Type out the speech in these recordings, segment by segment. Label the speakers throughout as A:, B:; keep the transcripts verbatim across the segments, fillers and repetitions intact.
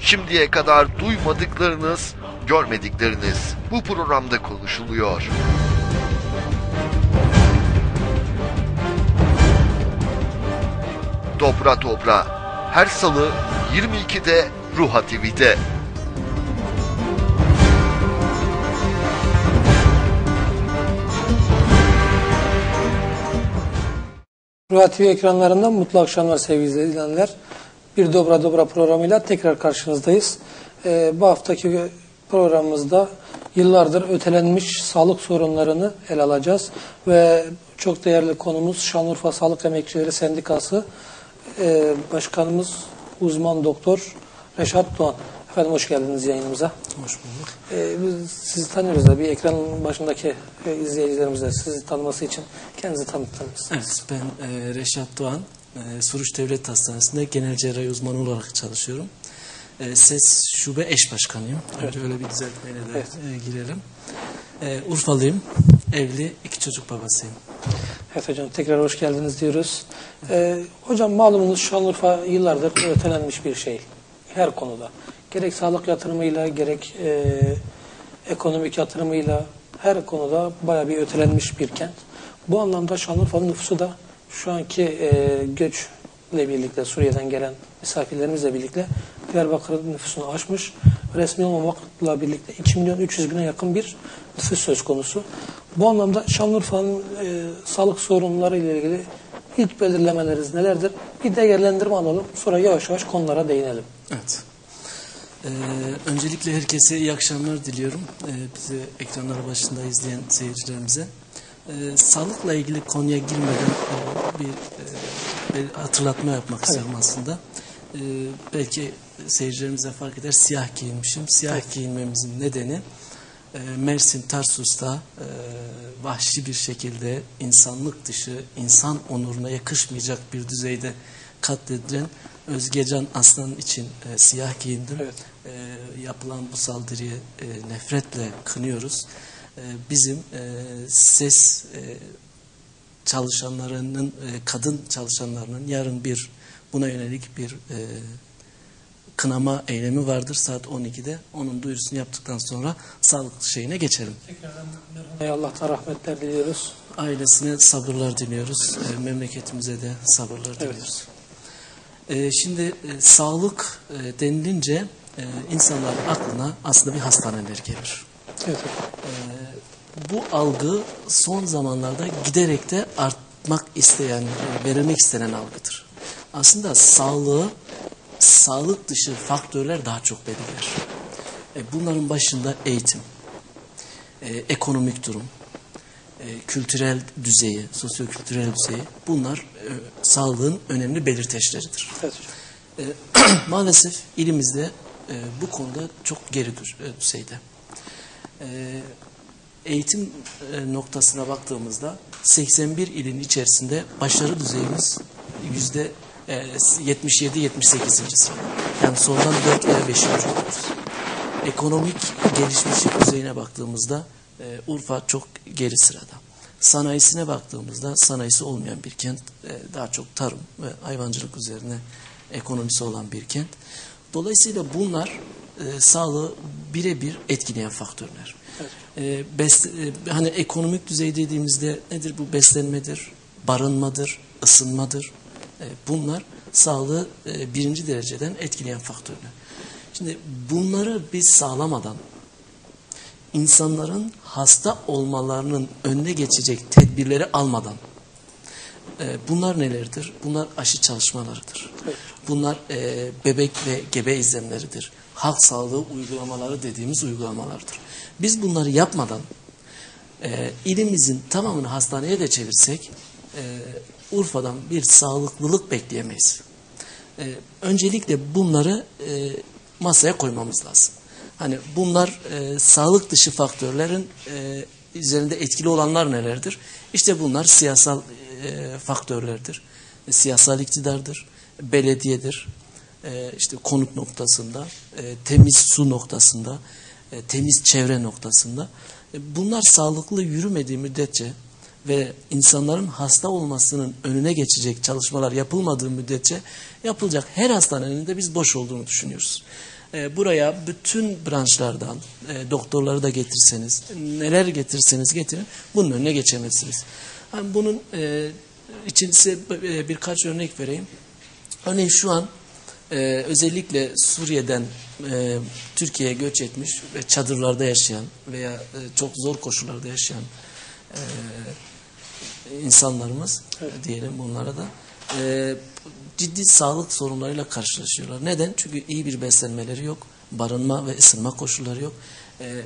A: Şimdiye kadar duymadıklarınız, görmedikleriniz bu programda konuşuluyor. Dobra Dobra, her salı yirmi ikide Ruha T V'de.
B: Ruha T V ekranlarından mutlu akşamlar sevgili izleyenler. Bir Dobra Dobra programıyla tekrar karşınızdayız. Ee, bu haftaki programımızda yıllardır ötelenmiş sağlık sorunlarını ele alacağız. Ve çok değerli konumuz Şanlıurfa Sağlık Emekçileri Sendikası e, Başkanımız uzman doktor Reşat Doğan. Efendim hoş geldiniz yayınımıza.
C: Hoş bulduk.
B: Ee, biz sizi tanıyoruz da bir ekranın başındaki e, izleyicilerimiz de sizi tanıması için kendinizi tanıtır mısınız?
C: Evet, ben e, Reşat Doğan, e, Suruç Devlet Hastanesi'nde genel cerrahi uzmanı olarak çalışıyorum. E, SES Şube Eş Başkanıyım. Evet. Önce öyle bir düzeltmeyle de evet. e, girelim. E, Urfalıyım, evli, iki çocuk babasıyım.
B: Evet hocam, tekrar hoş geldiniz diyoruz. Ee, hocam malumunuz Şanlıurfa yıllardır ötelenmiş bir şey. Her konuda. Gerek sağlık yatırımıyla, gerek e, ekonomik yatırımıyla her konuda bayağı bir ötelenmiş bir kent. Bu anlamda Şanlıurfa'nın nüfusu da şu anki e, göçle birlikte, Suriye'den gelen misafirlerimizle birlikte Diyarbakır'ın nüfusunu aşmış. Resmi olmamakla birlikte iki milyon üç yüz bine yakın bir nüfus söz konusu. Bu anlamda Şanlıurfa'nın e, sağlık sorunları ile ilgili ilk belirlemeleriniz nelerdir? Bir değerlendirme alalım. Sonra yavaş yavaş konulara değinelim.
C: Evet. Ee, öncelikle herkese iyi akşamlar diliyorum. Ee, bizi ekranları başında izleyen seyircilerimize. Ee, sağlıkla ilgili konuya girmeden e, bir, e, bir hatırlatma yapmak evet. istiyorum aslında. Ee, belki seyircilerimize fark eder, siyah giyinmişim. Siyah evet. giyinmemizin nedeni e, Mersin Tarsus'ta e, vahşi bir şekilde insanlık dışı, insan onuruna yakışmayacak bir düzeyde katledilen Özgecan Aslan için e, siyah giyindim. Evet. E, yapılan bu saldırıyı e, nefretle kınıyoruz. E, bizim e, SES e, çalışanlarının, e, kadın çalışanlarının yarın bir buna yönelik bir e, kınama eylemi vardır saat on ikide. Onun duyurusunu yaptıktan sonra sağlık şeyine geçelim.
B: Tekrardan Allah'tan rahmetler diliyoruz.
C: Ailesine sabırlar diliyoruz. E, memleketimize de sabırlar evet. diliyoruz. Ee, şimdi e, sağlık e, denilince e, insanların aklına aslında bir hastaneler gelir. Evet. E, bu algı son zamanlarda giderek de artmak isteyen, e, verilmek istenen algıdır. Aslında sağlığı, sağlık dışı faktörler daha çok belirler. E, bunların başında eğitim, e, ekonomik durum, e, kültürel düzeyi, sosyokültürel düzeyi, bunlar e, sağlığın önemli belirteçleridir. Evet. E, maalesef ilimizde e, bu konuda çok geri düzeyde. E, eğitim e, noktasına baktığımızda seksen bir ilin içerisinde başarı düzeyimiz yüzde yetmiş yedi yetmiş sekizinci sırada. Yani soldan dört veya beşinci oluyoruz. Ekonomik gelişmişlik düzeyine baktığımızda e, Urfa çok geri sırada. Sanayisine baktığımızda sanayisi olmayan bir kent, e, daha çok tarım ve hayvancılık üzerine ekonomisi olan bir kent. Dolayısıyla bunlar e, sağlığı birebir etkileyen faktörler. Evet. E, bes, e, hani ekonomik düzey dediğimizde nedir bu? Beslenmedir, barınmadır, ısınmadır. E, bunlar sağlığı e, birinci dereceden etkileyen faktörler. Şimdi bunları biz sağlamadan, insanların hasta olmalarının önüne geçecek tedbirleri almadan, e, bunlar nelerdir? Bunlar aşı çalışmalarıdır. Bunlar e, bebek ve gebe izlemleridir. Halk sağlığı uygulamaları dediğimiz uygulamalardır. Biz bunları yapmadan e, ilimizin tamamını hastaneye de çevirsek e, Urfa'dan bir sağlıklılık bekleyemeyiz. E, öncelikle bunları e, masaya koymamız lazım. Hani bunlar e, sağlık dışı faktörlerin e, üzerinde etkili olanlar nelerdir? İşte bunlar siyasal e, faktörlerdir. E, siyasal iktidardır, belediyedir, e, işte konut noktasında, e, temiz su noktasında, e, temiz çevre noktasında. E, bunlar sağlıklı yürümediği müddetçe ve insanların hasta olmasının önüne geçecek çalışmalar yapılmadığı müddetçe yapılacak her hastanenin de biz boş olduğunu düşünüyoruz. E, buraya bütün branşlardan e, doktorları da getirseniz, neler getirseniz getirin, bunun önüne geçemezsiniz. Yani bunun e, için size e, birkaç örnek vereyim. Örneğin şu an e, özellikle Suriye'den e, Türkiye'ye göç etmiş ve çadırlarda yaşayan veya e, çok zor koşullarda yaşayan e, insanlarımız, evet, diyelim bunlara da e, ciddi sağlık sorunlarıyla karşılaşıyorlar. Neden? Çünkü iyi bir beslenmeleri yok, barınma ve ısınma koşulları yok. E,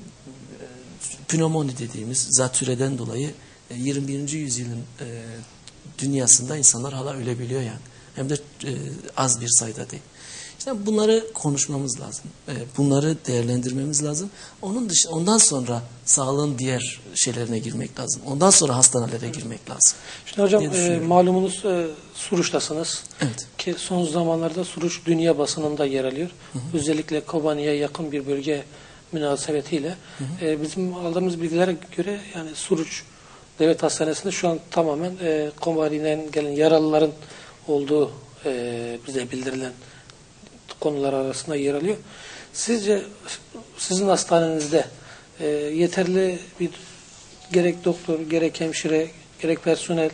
C: pnömoni dediğimiz zatürreden dolayı e, yirmi birinci yüzyılın e, dünyasında insanlar hala ölebiliyor yani. Hem de e, az bir sayıda değil. İşte bunları konuşmamız lazım. E, bunları değerlendirmemiz lazım. Onun dışında ondan sonra sağlığın diğer şeylerine girmek lazım. Ondan sonra hastanelere girmek lazım.
B: Şimdi hocam e, malumunuz e, Suruç'tasınız.
C: Evet.
B: Ki son zamanlarda Suruç dünya basınında yer alıyor. Hı hı. Özellikle Kobani'ye yakın bir bölge münasebetiyle. Hı hı. E, bizim aldığımız bilgilere göre yani Suruç Devlet Hastanesi'nde şu an tamamen e, Kobani'den gelen yaralıların olduğu e, bize bildirilen konular arasında yer alıyor. Sizce sizin hastanenizde e, yeterli bir gerek doktor, gerek hemşire, gerek personel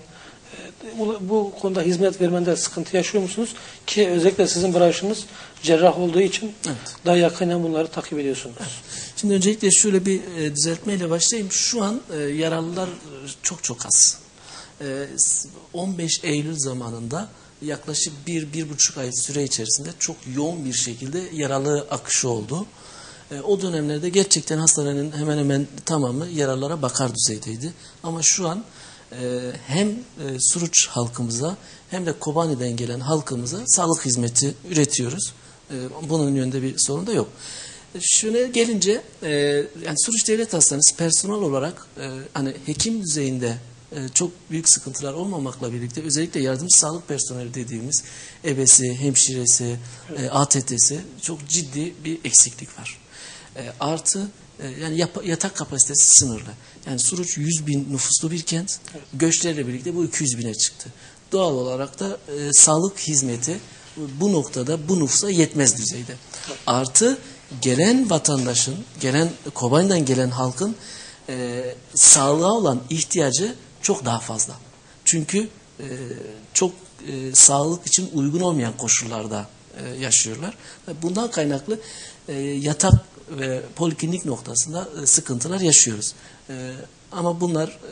B: e, bu, bu konuda hizmet vermende sıkıntı yaşıyor musunuz? Ki özellikle sizin branşınız cerrah olduğu için, evet, daha yakından bunları takip ediyorsunuz.
C: Evet. Şimdi öncelikle şöyle bir e, düzeltmeyle başlayayım. Şu an e, yaralılar çok çok az. E, on beş Eylül zamanında yaklaşık bir, bir buçuk ay süre içerisinde çok yoğun bir şekilde yaralı akışı oldu. E, o dönemlerde gerçekten hastanenin hemen hemen tamamı yaralılara bakar düzeydeydi. Ama şu an e, hem e, Suruç halkımıza hem de Kobani'den gelen halkımıza sağlık hizmeti üretiyoruz. E, bunun yönünde bir sorun da yok. E, şuna gelince e, yani Suruç Devlet Hastanesi personel olarak e, hani hekim düzeyinde çok büyük sıkıntılar olmamakla birlikte özellikle yardımcı sağlık personeli dediğimiz ebesi, hemşiresi, evet, A T T'si çok ciddi bir eksiklik var. E, artı e, yani yap, yatak kapasitesi sınırlı. Yani Suruç yüz bin nüfuslu bir kent. Evet. Göçlerle birlikte bu iki yüz bine çıktı. Doğal olarak da e, sağlık hizmeti bu noktada bu nüfusa yetmez düzeyde. Evet. Artı gelen vatandaşın, gelen Kobani'den gelen halkın e, sağlığa olan ihtiyacı çok daha fazla. Çünkü e, çok e, sağlık için uygun olmayan koşullarda e, yaşıyorlar. Bundan kaynaklı e, yatak ve poliklinik noktasında e, sıkıntılar yaşıyoruz. E, ama bunlar e,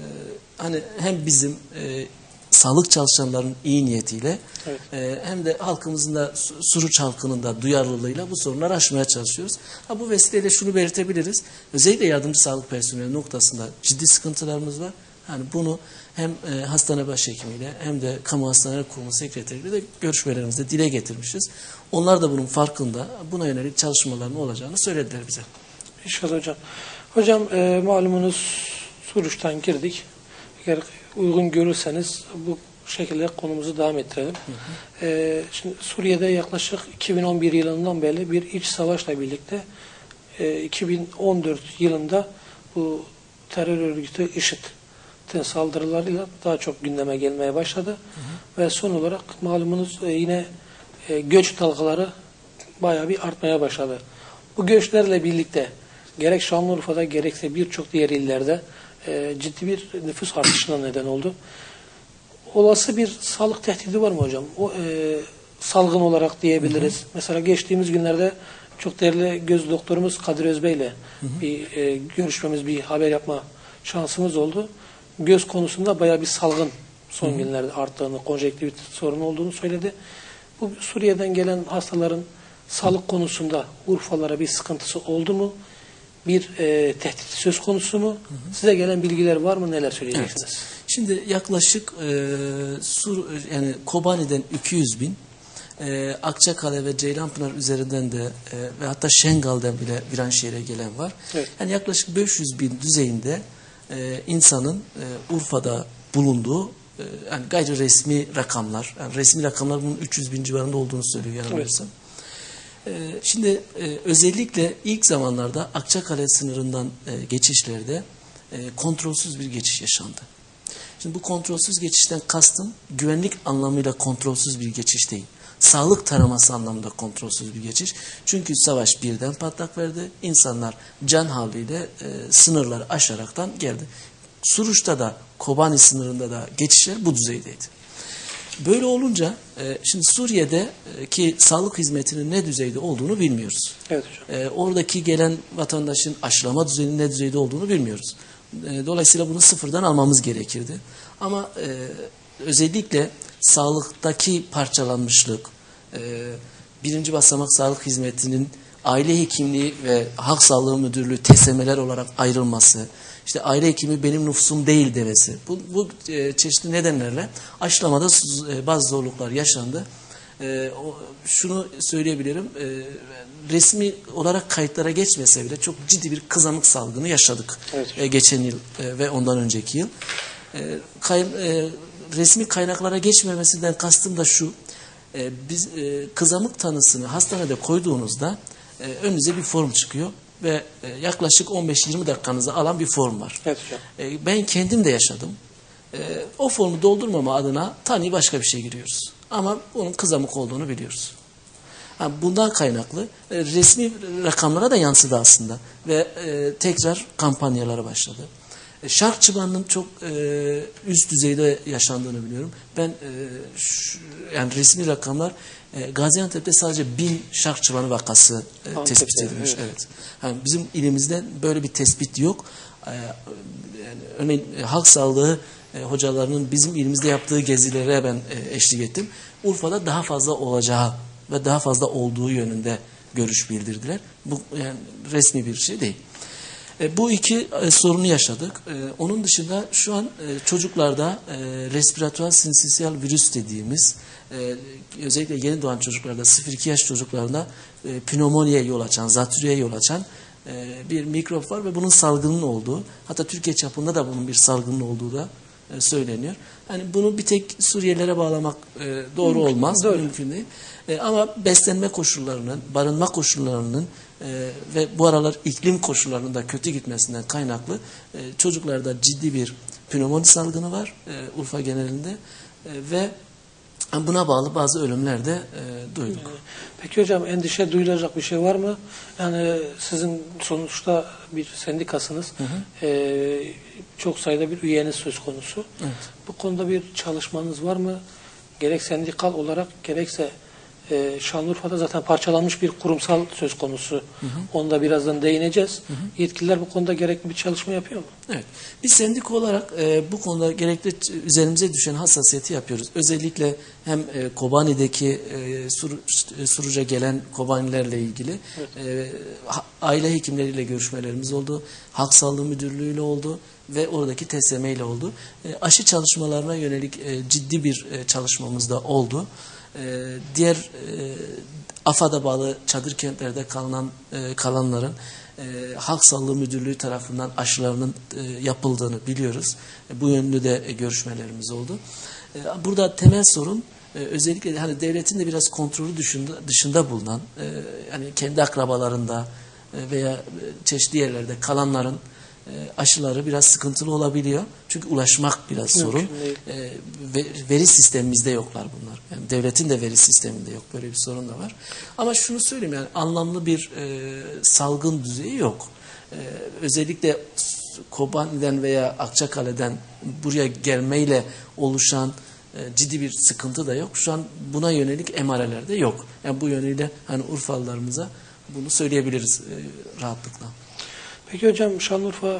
C: hani hem bizim e, sağlık çalışanların iyi niyetiyle, evet, e, hem de halkımızın da Suruç halkının da duyarlılığıyla bu sorunları aşmaya çalışıyoruz. Ha, bu vesileyle şunu belirtebiliriz. Özellikle yardımcı sağlık personeli noktasında ciddi sıkıntılarımız var. Yani bunu hem e, hastane başhekimiyle hem de kamu hastaneleri kurumu sekreteriyle de görüşmelerimizde dile getirmişiz. Onlar da bunun farkında, buna yönelik çalışmaların olacağını söylediler bize.
B: İnşallah hocam. Hocam e, malumunuz Suruç'tan girdik. Eğer uygun görürseniz bu şekilde konumuzu devam ettirelim. Hı hı. E, şimdi Suriye'de yaklaşık iki bin on bir yılından beri bir iç savaşla birlikte e, iki bin on dört yılında bu terör örgütü IŞİD saldırılarıyla daha çok gündeme gelmeye başladı. Hı hı. Ve son olarak malumunuz e, yine e, göç dalgaları bayağı bir artmaya başladı. Bu göçlerle birlikte gerek Şanlıurfa'da gerekse birçok diğer illerde e, ciddi bir nüfus artışına neden oldu. Olası bir sağlık tehdidi var mı hocam? O e, salgın olarak diyebiliriz. Hı hı. Mesela geçtiğimiz günlerde çok değerli göz doktorumuz Kadir Özbey ile bir e, görüşmemiz, bir haber yapma şansımız oldu. Göz konusunda bayağı bir salgın son Hı-hı. günlerde arttığını, konjenktivit sorunu olduğunu söyledi. Bu Suriye'den gelen hastaların sağlık konusunda Urfalara bir sıkıntısı oldu mu? Bir e, tehdit söz konusu mu? Hı-hı. Size gelen bilgiler var mı? Neler söyleyeceksiniz? Evet.
C: Şimdi yaklaşık e, Sur yani Kobani'den iki yüz bin, e, Akçakale ve Ceylanpınar üzerinden de e, ve hatta Şengal'den bile Viranşehir'e gelen var. Evet. Yani yaklaşık beş yüz bin düzeyinde Ee, insanın e, Urfa'da bulunduğu e, yani gayri resmi rakamlar, yani resmi rakamlar bunun üç yüz bin civarında olduğunu söylüyor yanılmıyorsam. Evet. E, şimdi e, özellikle ilk zamanlarda Akçakale sınırından e, geçişlerde e, kontrolsüz bir geçiş yaşandı. Şimdi bu kontrolsüz geçişten kastım güvenlik anlamıyla kontrolsüz bir geçiş değil. sağlık taraması anlamında kontrolsüz bir geçiş. Çünkü savaş birden patlak verdi. İnsanlar can havliyle e, sınırları aşaraktan geldi. Suruç'ta da Kobani sınırında da geçişler bu düzeydeydi. Böyle olunca e, şimdi Suriye'deki sağlık hizmetinin ne düzeyde olduğunu bilmiyoruz.
B: Evet hocam.
C: E, oradaki gelen vatandaşın aşılama düzeyinin ne düzeyde olduğunu bilmiyoruz. E, dolayısıyla bunu sıfırdan almamız gerekirdi. Ama e, özellikle sağlıktaki parçalanmışlık, e, birinci basamak sağlık hizmetinin aile hekimliği ve halk sağlığı müdürlüğü T S M'ler olarak ayrılması, işte aile hekimi benim nüfusum değil demesi, bu, bu e, çeşitli nedenlerle aşılamada e, bazı zorluklar yaşandı. E, o, şunu söyleyebilirim, e, resmi olarak kayıtlara geçmese bile çok ciddi bir kızamık salgını yaşadık. Evet. E, geçen yıl e, ve ondan önceki yıl. E, kay, e, resmi kaynaklara geçmemesinden kastım da şu, e, biz e, kızamık tanısını hastanede koyduğunuzda e, önünüze bir form çıkıyor ve e, yaklaşık on beş yirmi dakikanızı alan bir form var.
B: Evet hocam.
C: E, ben kendim de yaşadım. E, o formu doldurmama adına tanıyı başka bir şey giriyoruz. Ama bunun kızamık olduğunu biliyoruz. Yani bundan kaynaklı e, resmi rakamlara da yansıdı aslında ve e, tekrar kampanyalara başladı. E, şark çıbanının çok e, üst düzeyde yaşandığını biliyorum. Ben e, şu, yani resmi rakamlar e, Gaziantep'te sadece bin şark çıbanı vakası e, tespit edilmiş. Evet. Evet. Yani bizim ilimizde böyle bir tespit yok. E, yani örneğin e, halk sağlığı e, hocalarının bizim ilimizde yaptığı gezilere ben e, eşlik ettim. Urfa'da daha fazla olacağı ve daha fazla olduğu yönünde görüş bildirdiler. Bu yani resmi bir şey değil. E, bu iki e, sorunu yaşadık. E, onun dışında şu an e, çocuklarda e, respiratuar sinsitial virüs dediğimiz e, özellikle yeni doğan çocuklarda sıfır iki yaş çocuklarında e, pneumoniye yol açan, zatürreye yol açan e, bir mikrop var ve bunun salgının olduğu, hatta Türkiye çapında da bunun bir salgının olduğu da e, söyleniyor. Yani bunu bir tek Suriyelilere bağlamak e, doğru mümkün, olmaz, doğru. Mümkün değil. E, ama beslenme koşullarının, barınma koşullarının e, ve bu aralar iklim koşullarının da kötü gitmesinden kaynaklı e, çocuklarda ciddi bir pnömoni salgını var e, Urfa genelinde e, ve buna bağlı bazı ölümler de e, duyduk.
B: Peki hocam, endişe duyulacak bir şey var mı? Yani sizin sonuçta bir sendikasınız. Hı hı. E, çok sayıda bir üyeniz söz konusu. Evet. Bu konuda bir çalışmanız var mı? Gerek sendikal olarak gerekse e, Şanlıurfa'da zaten parçalanmış bir kurumsal söz konusu. Hı hı. Onda birazdan değineceğiz. Hı hı. Yetkililer bu konuda gerekli bir çalışma yapıyor mu?
C: Evet. Biz sendik olarak e, bu konuda gerekli üzerimize düşen hassasiyeti yapıyoruz. Özellikle hem e, Kobani'deki e, Sur, Suruç'a gelen Kobanilerle ilgili evet. e, aile hekimleriyle görüşmelerimiz oldu. Halk Sağlığı Müdürlüğü ile oldu ve oradaki T S M ile oldu. E, aşı çalışmalarına yönelik e, ciddi bir e, çalışmamız da oldu. E, diğer e, AFAD'a bağlı çadır kentlerde kalan, e, kalanların e, Halk Sağlığı Müdürlüğü tarafından aşılarının e, yapıldığını biliyoruz. E, bu yönlü de e, görüşmelerimiz oldu. E, burada temel sorun e, özellikle hani devletin de biraz kontrolü dışında, dışında bulunan e, yani kendi akrabalarında e, veya e, çeşitli yerlerde kalanların aşıları biraz sıkıntılı olabiliyor. Çünkü ulaşmak biraz sorun. E, veri sistemimizde yoklar bunlar. Yani devletin de veri sisteminde yok. Böyle bir sorun da var. Ama şunu söyleyeyim, yani anlamlı bir e, salgın düzeyi yok. E, özellikle Kobani'den veya Akçakale'den buraya gelmeyle oluşan e, ciddi bir sıkıntı da yok. Şu an buna yönelik emareler de yok. Yani bu yönüyle hani Urfalılarımıza bunu söyleyebiliriz e, rahatlıkla.
B: Peki hocam, Şanlıurfa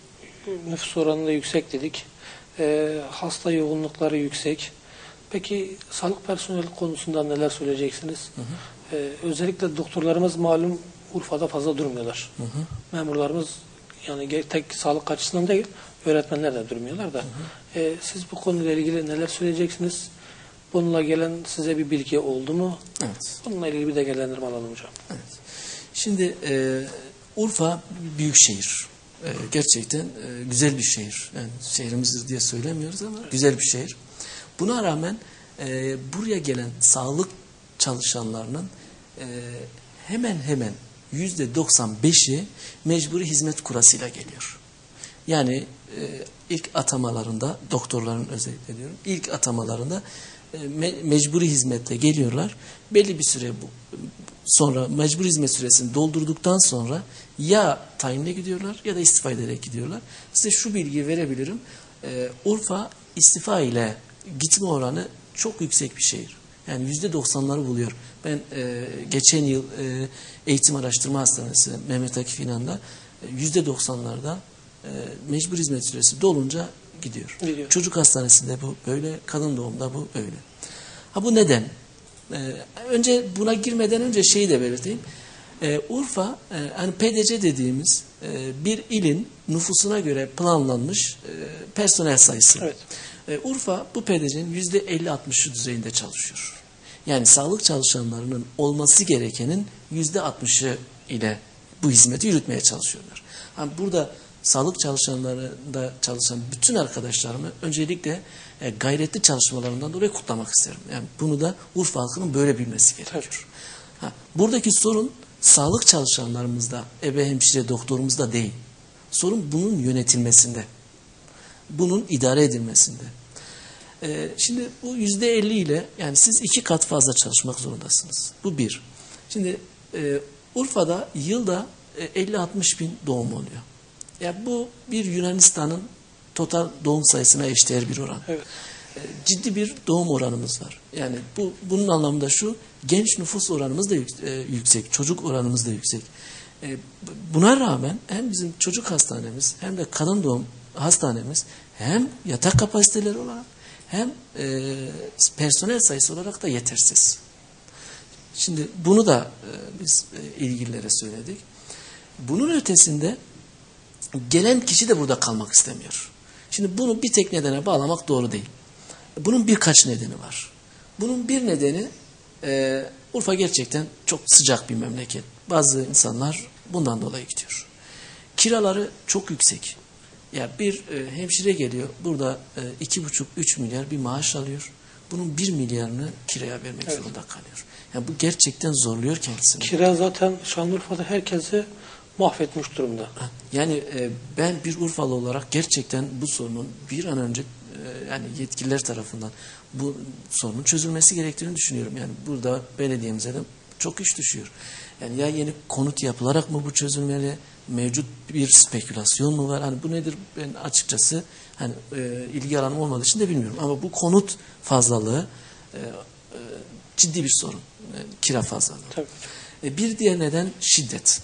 B: nüfus oranında yüksek dedik. E, hasta yoğunlukları yüksek. Peki sağlık personeli konusunda neler söyleyeceksiniz? Hı hı. E, özellikle doktorlarımız malum Urfa'da fazla durmuyorlar. Hı hı. Memurlarımız yani tek sağlık açısından değil, öğretmenler de durmuyorlar da. Hı hı. E, siz bu konuyla ilgili neler söyleyeceksiniz? Bununla gelen size bir bilgi oldu mu? Evet. Bununla ilgili bir değerlendirme alalım hocam.
C: Evet. Şimdi e, Urfa büyük şehir. Ee, gerçekten e, güzel bir şehir. Yani şehrimizdir diye söylemiyoruz ama evet. Güzel bir şehir. Buna rağmen e, buraya gelen sağlık çalışanlarının e, hemen hemen yüzde doksan beşi mecburi hizmet kurasıyla geliyor. Yani e, ilk atamalarında, doktorların özellikle diyorum, ilk atamalarında e, me mecburi hizmetle geliyorlar. Belli bir süre bu, sonra mecburi hizmet süresini doldurduktan sonra ya tayinle gidiyorlar ya da istifa ederek gidiyorlar. Size şu bilgiyi verebilirim. E, Urfa istifa ile gitme oranı çok yüksek bir şehir. Yani yüzde doksanları buluyor. Ben e, geçen yıl e, Eğitim Araştırma Hastanesi Mehmet Akif İnan'da yüzde doksanlarda e, mecbur hizmet süresi dolunca gidiyor.
B: Gidiyor.
C: Çocuk hastanesinde bu böyle, kadın doğumda bu öyle. Ha bu neden? E, önce buna girmeden önce şeyi de belirteyim. E, Urfa, e, hani P D C dediğimiz e, bir ilin nüfusuna göre planlanmış e, personel sayısı.
B: Evet.
C: E, Urfa bu P D C'nin yüzde elli altmışı düzeyinde çalışıyor. Yani sağlık çalışanlarının olması gerekenin yüzde altmışı ile bu hizmeti yürütmeye çalışıyorlar. Yani burada sağlık çalışanlarında çalışan bütün arkadaşlarımı öncelikle e, gayretli çalışmalarından dolayı kutlamak isterim. Yani bunu da Urfa halkının böyle bilmesi gerekiyor. Ha, buradaki sorun sağlık çalışanlarımızda, ebe hemşire doktorumuzda değil. Sorun bunun yönetilmesinde. Bunun idare edilmesinde. Ee, şimdi bu yüzde elli ile yani siz iki kat fazla çalışmak zorundasınız. Bu bir. Şimdi e, Urfa'da yılda e, elli altmış bin doğum oluyor. Yani bu bir Yunanistan'ın total doğum sayısına eşdeğer bir oran.
B: Evet.
C: E, ciddi bir doğum oranımız var. Yani bu bunun anlamında şu, genç nüfus oranımız da yük, e, yüksek, çocuk oranımız da yüksek. E, buna rağmen hem bizim çocuk hastanemiz hem de kadın doğum hastanemiz hem yatak kapasiteleri olarak hem e, personel sayısı olarak da yetersiz. Şimdi bunu da e, biz e, ilgililere söyledik. Bunun ötesinde gelen kişi de burada kalmak istemiyor. Şimdi bunu bir tek nedene bağlamak doğru değil. Bunun birkaç nedeni var. Bunun bir nedeni e, Urfa gerçekten çok sıcak bir memleket. Bazı insanlar bundan dolayı gidiyor. Kiraları çok yüksek. Ya bir e, hemşire geliyor, burada e, iki buçuk üç milyar bir maaş alıyor. Bunun bir milyarını kiraya vermek
B: Evet.
C: zorunda kalıyor. Yani bu gerçekten zorluyor kendisini.
B: Kira zaten Şanlıurfa'da herkesi mahvetmiş durumda.
C: Yani e, ben bir Urfalı olarak gerçekten bu sorunun bir an önce e, yani yetkililer tarafından bu sorunun çözülmesi gerektiğini düşünüyorum. Yani burada belediyemize de çok iş düşüyor. Yani ya yeni konut yapılarak mı bu çözülmeli? Mevcut bir spekülasyon mu var? Hani bu nedir? Ben açıkçası hani e, ilgi alanım olmadığı için de bilmiyorum. Ama bu konut fazlalığı e, e, ciddi bir sorun. E, kira fazlalığı.
B: Tabii.
C: E, bir diğer neden şiddet.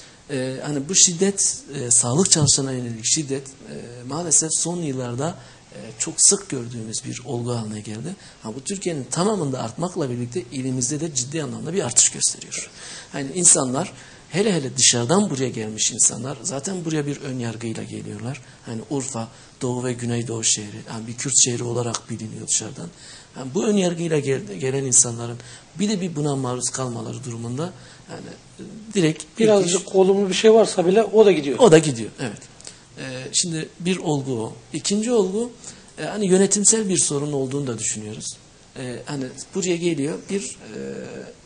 C: E, hani bu şiddet, e, sağlık çalışanına yönelik şiddet e, maalesef son yıllarda e, çok sık gördüğümüz bir olgu haline geldi. Ha, bu Türkiye'nin tamamında artmakla birlikte ilimizde de ciddi anlamda bir artış gösteriyor. Yani insanlar, hele hele dışarıdan buraya gelmiş insanlar zaten buraya bir ön yargıyla geliyorlar. Hani Urfa, Doğu ve Güneydoğu şehri, yani bir Kürt şehri olarak biliniyor dışarıdan. Yani bu ön yargıyla gel, gelen insanların bir de bir buna maruz kalmaları durumunda yani direkt
B: Birazcık iş, olumlu bir şey varsa bile o da gidiyor.
C: O da gidiyor, evet. Ee, şimdi bir olgu o. İkinci olgu, e, hani yönetimsel bir sorun olduğunu da düşünüyoruz. Ee, hani buraya geliyor bir e,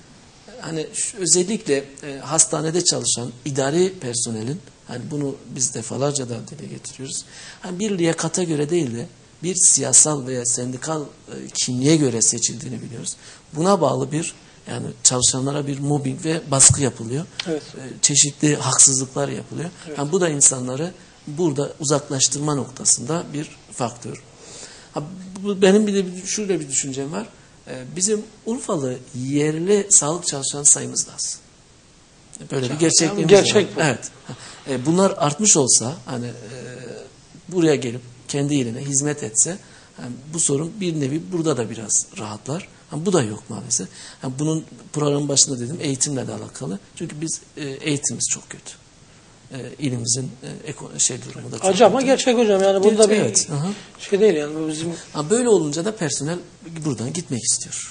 C: hani şu, özellikle e, hastanede çalışan idari personelin, hani bunu biz defalarca da dile getiriyoruz. Hani bir liyakata göre değil de bir siyasal veya sendikal e, kimliğe göre seçildiğini biliyoruz. Buna bağlı bir yani çalışanlara bir mobbing ve baskı yapılıyor.
B: Evet.
C: E, çeşitli haksızlıklar yapılıyor.
B: Evet.
C: Yani bu da insanları burada uzaklaştırma noktasında bir faktör. Ha, bu, benim bir de şöyle bir düşüncem var. E, bizim Urfalı yerli sağlık çalışan sayımız da az. Böyle bir gerçekliğimiz
B: Gerçek
C: var.
B: bu.
C: Evet. E, bunlar artmış olsa hani e, buraya gelip kendi iline hizmet etse yani bu sorun bir nevi burada da biraz rahatlar. Yani bu da yok maalesef. Yani bunun programın başında dedim eğitimle de alakalı. Çünkü biz e, eğitimimiz çok kötü. E, ilimizin e, eko, şey durumu da çok
B: Acı ama
C: kötü.
B: gerçek hocam yani bunda
C: Gerçek,
B: bir
C: evet. Aha.
B: şey değil yani bu bizim
C: Ha, böyle olunca da personel buradan gitmek istiyor.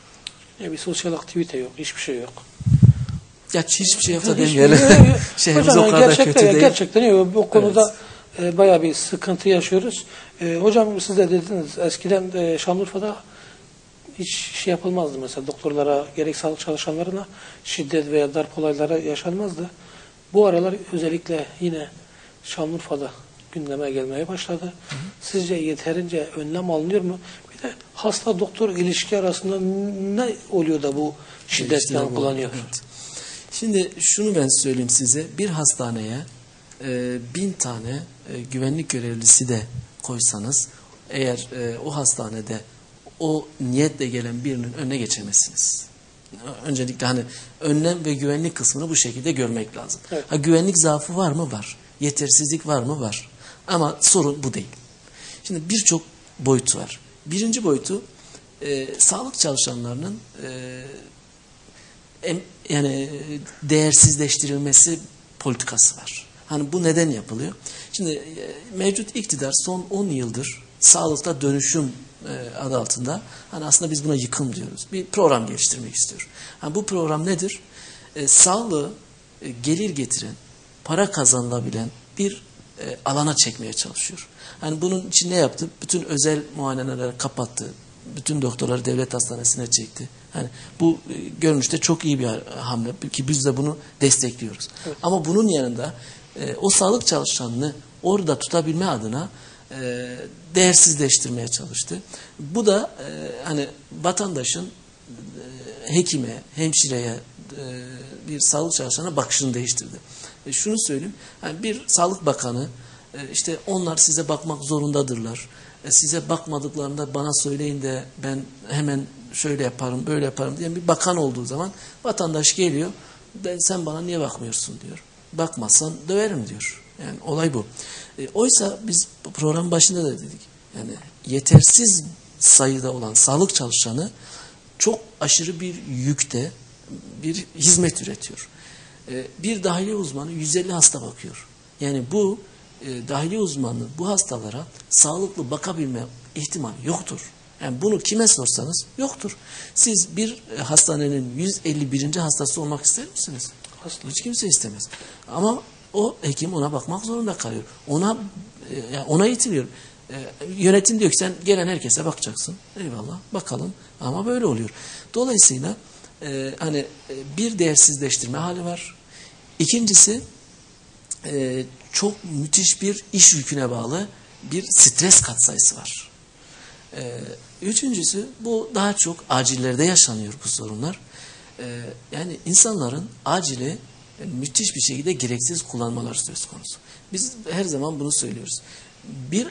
B: ya bir sosyal aktivite yok, hiçbir şey yok.
C: Gerçi hiçbir şey yok da
B: Hiçbir-
C: demeyelim. Şehrimiz
B: Hocam
C: o
B: yani
C: kadar
B: gerçekten,
C: kötü değil.
B: gerçekten yok. Bu konuda e, bayağı bir sıkıntı yaşıyoruz. E, hocam siz de dediniz eskiden e, Şanlıurfa'da hiç şey yapılmazdı mesela doktorlara gerek sağlık çalışanlarına şiddet veya darp olayları yaşanmazdı. Bu aralar özellikle yine Şanlıurfa'da gündeme gelmeye başladı. Hı hı. Sizce yeterince önlem alınıyor mu? Bir de hasta doktor ilişki arasında ne oluyor da bu şiddet
C: İşte bu.
B: yankılanıyor?
C: Evet. Şimdi şunu ben söyleyeyim size. Bir hastaneye e, bin tane e, güvenlik görevlisi de koysanız, eğer e, o hastanede o niyetle gelen birinin önüne geçemezsiniz. Öncelikle hani önlem ve güvenlik kısmını bu şekilde görmek lazım.
B: Evet.
C: Ha, güvenlik zaafı var mı? Var. Yetersizlik var mı? Var. Ama sorun bu değil. Şimdi birçok boyutu var. Birinci boyutu e, sağlık çalışanlarının e, em, yani değersizleştirilmesi politikası var. Hani bu neden yapılıyor? Şimdi e, mevcut iktidar son on yıldır sağlıkta dönüşüm e, adı altında, hani aslında biz buna yıkım diyoruz, bir program geliştirmek istiyor. Hani bu program nedir? E, sağlığı e, gelir getiren, para kazanılabilen bir e, alana çekmeye çalışıyor. Hani bunun için ne yaptı? Bütün özel muayeneleri kapattı. Bütün doktorları devlet hastanesine çekti. Hani bu e, görünüşte çok iyi bir hamle ki biz de bunu destekliyoruz. Evet. Ama bunun yanında e, o sağlık çalışanını orada tutabilme adına e, değersizleştirmeye çalıştı. Bu da e, hani vatandaşın e, hekime, hemşireye, e, bir sağlık çalışanına bakışını değiştirdi. E, şunu söyleyeyim, yani bir sağlık bakanı e, işte onlar size bakmak zorundadırlar. E, size bakmadıklarında bana söyleyin de ben hemen şöyle yaparım, böyle yaparım diyen bir bakan olduğu zaman vatandaş geliyor, ben, sen bana niye bakmıyorsun diyor. Bakmazsan döverim diyor. Yani olay bu. E, oysa biz program başında da dedik. Yani yetersiz sayıda olan sağlık çalışanı çok aşırı bir yükte bir hizmet üretiyor. E, bir dahiliye uzmanı yüz elli hasta bakıyor. Yani bu e, dahiliye uzmanı bu hastalara sağlıklı bakabilme ihtimali yoktur. Yani bunu kime sorsanız yoktur. Siz bir e, hastanenin yüz elli birinci hastası olmak ister misiniz? Asla. Hiç kimse istemez. Ama o hekim ona bakmak zorunda kalıyor. Ona e, ona itiliyor. E, yönetim diyor ki sen gelen herkese bakacaksın. Eyvallah bakalım. Ama böyle oluyor. Dolayısıyla e, hani e, bir değersizleştirme hali var. İkincisi e, çok müthiş bir iş yüküne bağlı bir stres katsayısı var. E, üçüncüsü bu daha çok acillerde yaşanıyor bu sorunlar. E, yani insanların acili e, müthiş bir şekilde gereksiz kullanmaları söz konusu. Biz her zaman bunu söylüyoruz. Bir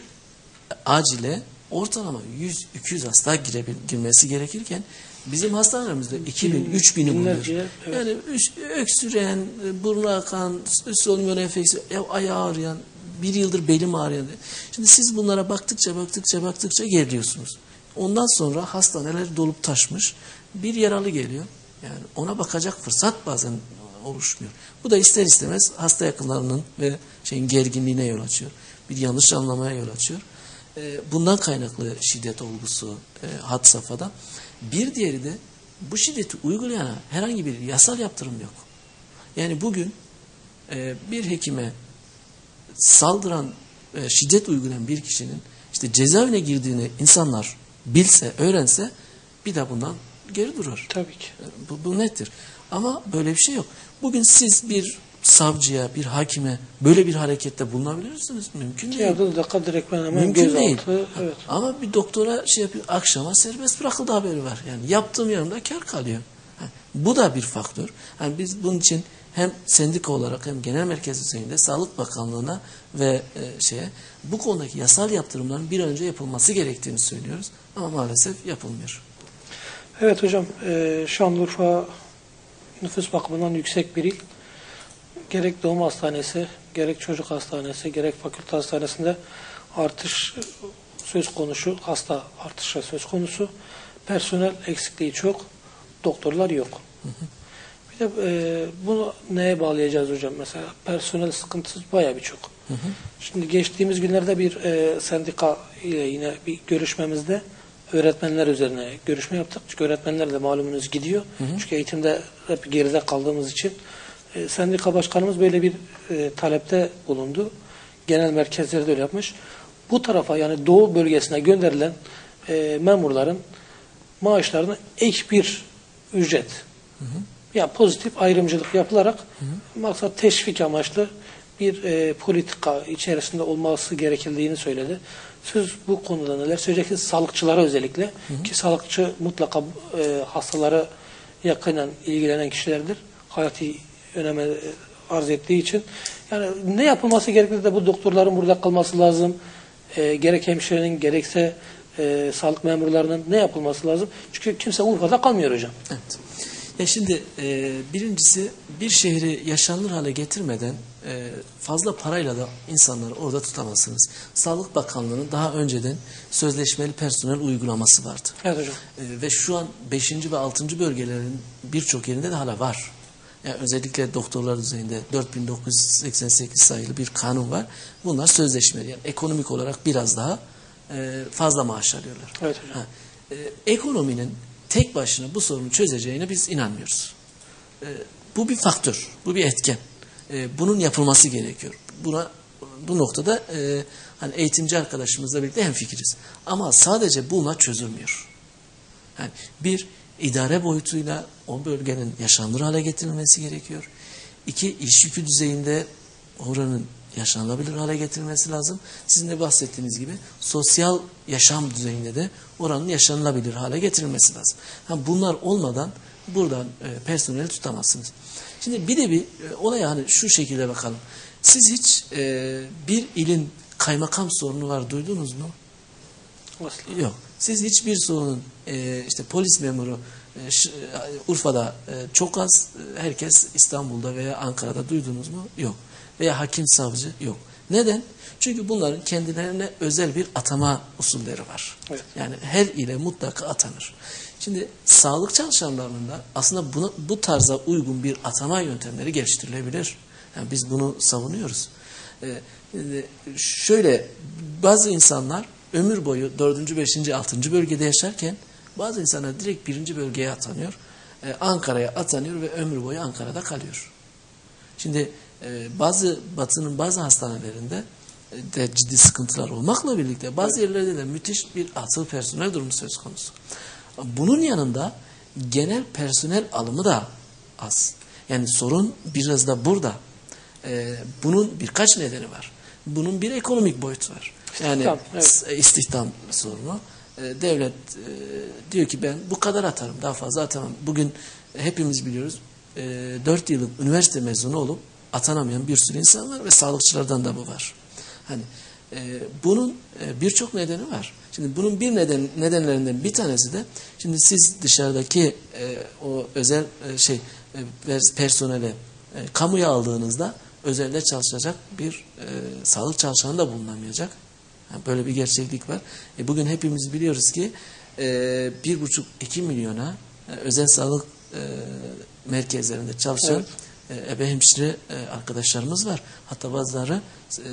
C: acile ortalama yüz iki yüz hasta girebil, girmesi gerekirken bizim hastanelerimizde iki bin üç bini buluyor. Evet. Yani öksüren, burnu akan, solunum enfeksiyonu, ayağı ağrıyan, bir yıldır belim ağrıyan. Şimdi siz bunlara baktıkça baktıkça baktıkça geriliyorsunuz. Ondan sonra hastaneler dolup taşmış. Bir yaralı geliyor. Yani ona bakacak fırsat bazen oluşmuyor. Bu da ister istemez hasta yakınlarının ve şeyin gerginliğine yol açıyor. Bir yanlış anlamaya yol açıyor. Bundan kaynaklı şiddet olgusu had safhada. Bir diğeri de bu şiddeti uygulayana herhangi bir yasal yaptırım yok. Yani bugün bir hekime saldıran, şiddet uygulayan bir kişinin işte cezaevine girdiğini insanlar bilse, öğrense bir de bundan geri durur.
B: Tabii ki.
C: Bu, bu nettir. Ama böyle bir şey yok. Bugün siz bir savcıya, bir hakime böyle bir harekette bulunabilirsiniz. Mümkün değil.
B: Ya da dakika direkt ben hemen
C: Mümkün
B: gözaltı.
C: değil.
B: Evet.
C: Ama bir doktora şey yapıyor, akşama serbest bırakıldı haberi var. Yani yaptığım yanımda kar kalıyor. Ha, bu da bir faktör. Yani biz bunun için hem sendika olarak hem genel merkez düzeyinde Sağlık Bakanlığı'na ve e, şeye bu konudaki yasal yaptırımların bir an önce yapılması gerektiğini söylüyoruz. Ama maalesef yapılmıyor.
B: Evet hocam, e, Şanlıurfa nüfus bakımından yüksek bir il. Gerek doğum hastanesi, gerek çocuk hastanesi, gerek fakülte hastanesinde artış söz konusu, hasta artışı söz konusu. Personel eksikliği çok, doktorlar yok. Hı hı. Bir de e, bunu neye bağlayacağız hocam? Mesela personel sıkıntısı bayağı bir çok. Hı hı. Şimdi geçtiğimiz günlerde bir e, sendika ile yine bir görüşmemizde öğretmenler üzerine görüşme yaptık. Çünkü öğretmenler de malumunuz gidiyor. Hı hı. Çünkü eğitimde hep geride kaldığımız için. E, sendika başkanımız böyle bir e, talepte bulundu. Genel merkezleri de öyle yapmış. Bu tarafa yani doğu bölgesine gönderilen e, memurların maaşlarına ek bir ücret. Hı hı. Yani pozitif ayrımcılık yapılarak hı hı. maksat teşvik amaçlı bir e, politika içerisinde olması gerekildiğini söyledi. Siz bu konuda neler söyleyeceksiniz? Sağlıkçılara özellikle. Hı hı. Ki sağlıkçı mutlaka e, hastalara yakından ilgilenen kişilerdir. Hayati öneme arz ettiği için. Yani ne yapılması gerekir de bu doktorların burada kalması lazım. E, gerek hemşirenin gerekse e, sağlık memurlarının ne yapılması lazım? Çünkü kimse Urfa'da kalmıyor hocam.
C: Evet. Ya şimdi e, birincisi bir şehri yaşanılır hale getirmeden e, fazla parayla da insanları orada tutamazsınız. Sağlık Bakanlığı'nın daha önceden sözleşmeli personel uygulaması vardı.
B: Evet hocam.
C: E, ve şu an beşinci ve altıncı bölgelerin birçok yerinde de hala var. Yani özellikle doktorlar düzeyinde dört bin dokuz yüz seksen sekiz sayılı bir kanun var. Bunlar sözleşmeli. Yani ekonomik olarak biraz daha e, fazla maaş alıyorlar.
B: Evet hocam.
C: Ha, e, ekonominin tek başına bu sorunu çözeceğine biz inanmıyoruz. E, bu bir faktör, bu bir etken. E, bunun yapılması gerekiyor. Buna bu noktada e, hani eğitimci arkadaşımızla birlikte hemfikiriz. Ama sadece bununla çözülmüyor. Yani bir idare boyutuyla o bölgenin yaşanılır hale getirilmesi gerekiyor. İki, iş yükü düzeyinde oranın yaşanılabilir hale getirilmesi lazım. Sizin de bahsettiğiniz gibi sosyal yaşam düzeyinde de oranın yaşanılabilir hale getirilmesi lazım. Ha, bunlar olmadan buradan e, personeli tutamazsınız. Şimdi bir de bir e, olaya hani şu şekilde bakalım. Siz hiç e, bir ilin kaymakam sorunu var duydunuz mu?
B: Asla.
C: Yok. Siz hiçbir sorunun e, işte polis memuru e, ş, Urfa'da e, çok az, e, herkes İstanbul'da veya Ankara'da duydunuz mu? Yok. Veya hakim savcı yok. Neden? Çünkü bunların kendilerine özel bir atama usulleri var.
B: Evet.
C: Yani her ile mutlaka atanır. Şimdi sağlık çalışanlarının da aslında buna, bu tarza uygun bir atama yöntemleri geliştirilebilir. Yani biz bunu savunuyoruz. Ee, şöyle bazı insanlar ömür boyu dördüncü, beşinci, altıncı bölgede yaşarken bazı insanlar direkt birinci bölgeye atanıyor. Ee, Ankara'ya atanıyor ve ömür boyu Ankara'da kalıyor. Şimdi e, bazı Batı'nın bazı hastanelerinde e, de ciddi sıkıntılar olmakla birlikte bazı evet. yerlerde de müthiş bir atıl personel durumu söz konusu. Bunun yanında genel personel alımı da az. Yani sorun biraz da burada. E, bunun birkaç nedeni var. Bunun bir ekonomik boyutu var. Yani istihdam, evet. istihdam sorunu. E, devlet e, diyor ki ben bu kadar atarım, daha fazla atamam. Bugün hepimiz biliyoruz e, dört yıllık üniversite mezunu olup atanamayan bir sürü insan var ve sağlıkçılardan da bu var. Hani e, bunun e, birçok nedeni var. Şimdi bunun bir neden nedenlerinden bir tanesi de şimdi siz dışarıdaki e, o özel e, şey e, personele e, kamuya aldığınızda özelde çalışacak bir e, sağlık çalışanı da bulunamayacak. Yani böyle bir gerçeklik var. E, bugün hepimiz biliyoruz ki e, bir buçuk iki milyona e, özel sağlık e, merkezlerinde çalışan evet. e, ebe hemşire e, arkadaşlarımız var. Hatta bazıları e,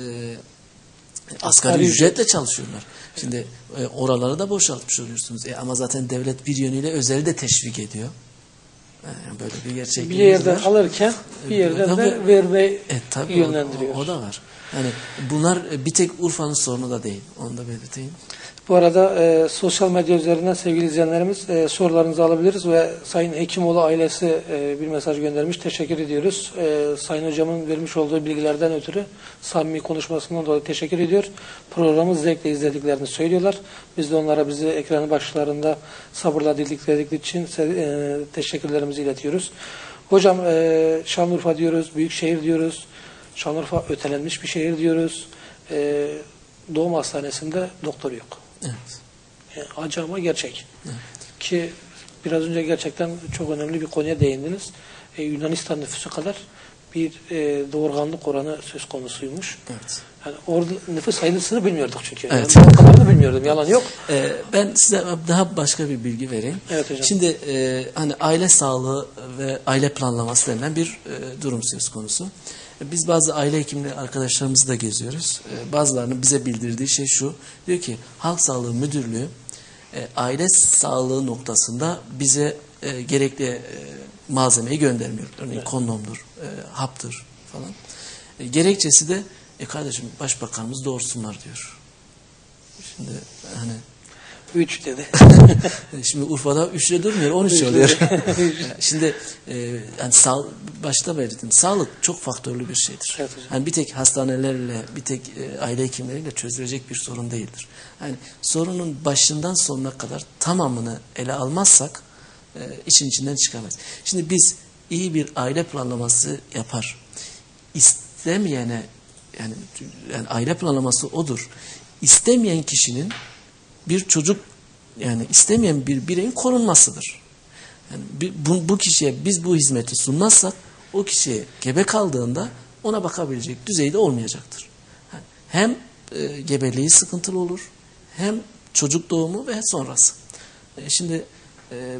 C: asgari ücretle çalışıyorlar. Şimdi e, oraları da boşaltmış oluyorsunuz. E, ama zaten devlet bir yönüyle özeli de teşvik ediyor. Yani böyle bir gerçeklik
B: bir yerden
C: var.
B: alırken bir yerden tabii, de vermeyi e, tabii yönlendiriyor.
C: O, o da var. Yani bunlar bir tek Urfa'nın sorunu da değil. Onu da belirteyim.
B: Bu arada e, sosyal medya üzerinden sevgili izleyenlerimiz e, sorularınızı alabiliriz ve Sayın Hekimoğlu ailesi e, bir mesaj göndermiş. Teşekkür ediyoruz. E, Sayın Hocamın vermiş olduğu bilgilerden ötürü samimi konuşmasından dolayı teşekkür ediyor. Programı zevkle izlediklerini söylüyorlar. Biz de onlara bizi ekranı başlarında sabırla dinledikleri için e, teşekkürlerimizi iletiyoruz. Hocam e, Şanlıurfa diyoruz, büyük şehir diyoruz. Şanlıurfa ötelenmiş bir şehir diyoruz. E, doğum hastanesinde doktor yok.
C: Evet.
B: Yani acı ama gerçek.
C: Evet.
B: Ki biraz önce gerçekten çok önemli bir konuya değindiniz. Ee, Yunanistan nüfusu kadar bir e, doğurganlık oranı söz konusuymuş.
C: Evet.
B: Yani orada nüfus sayısını bilmiyorduk çünkü.
C: Evet.
B: Yani o kadarını bilmiyordum. Yalan yok.
C: Ee, ben size daha başka bir bilgi vereyim.
B: Evet hocam.
C: Şimdi e, hani aile sağlığı ve aile planlaması denilen bir e, durum söz konusu. Biz bazı aile hekimleri arkadaşlarımızı da geziyoruz. Ee, bazılarının bize bildirdiği şey şu. Diyor ki Halk Sağlığı Müdürlüğü e, aile sağlığı noktasında bize e, gerekli e, malzemeyi göndermiyor. Örneğin evet. kondomdur, e, haptır falan. E, gerekçesi de e, kardeşim başbakanımız doğursunlar diyor. Şimdi hani
B: Üç dedi.
C: Şimdi Urfa'da üçle durmuyor, on üç oluyor. Şimdi e, yani sağ, başta belirttim. Sağlık çok faktörlü bir şeydir.
B: Evet,
C: yani bir tek hastanelerle, bir tek e, aile hekimleriyle çözülecek bir sorun değildir. Yani sorunun başından sonuna kadar tamamını ele almazsak e, için içinden çıkamayız. Şimdi biz iyi bir aile planlaması yapar. İstemeyene yani, yani aile planlaması odur. İstemeyen kişinin bir çocuk yani istemeyen bir bireyin korunmasıdır. Yani bu, bu kişiye biz bu hizmeti sunmazsak o kişiye gebe kaldığında ona bakabilecek düzeyde olmayacaktır. Yani hem e, gebeliği sıkıntılı olur hem çocuk doğumu ve sonrası. E, şimdi e,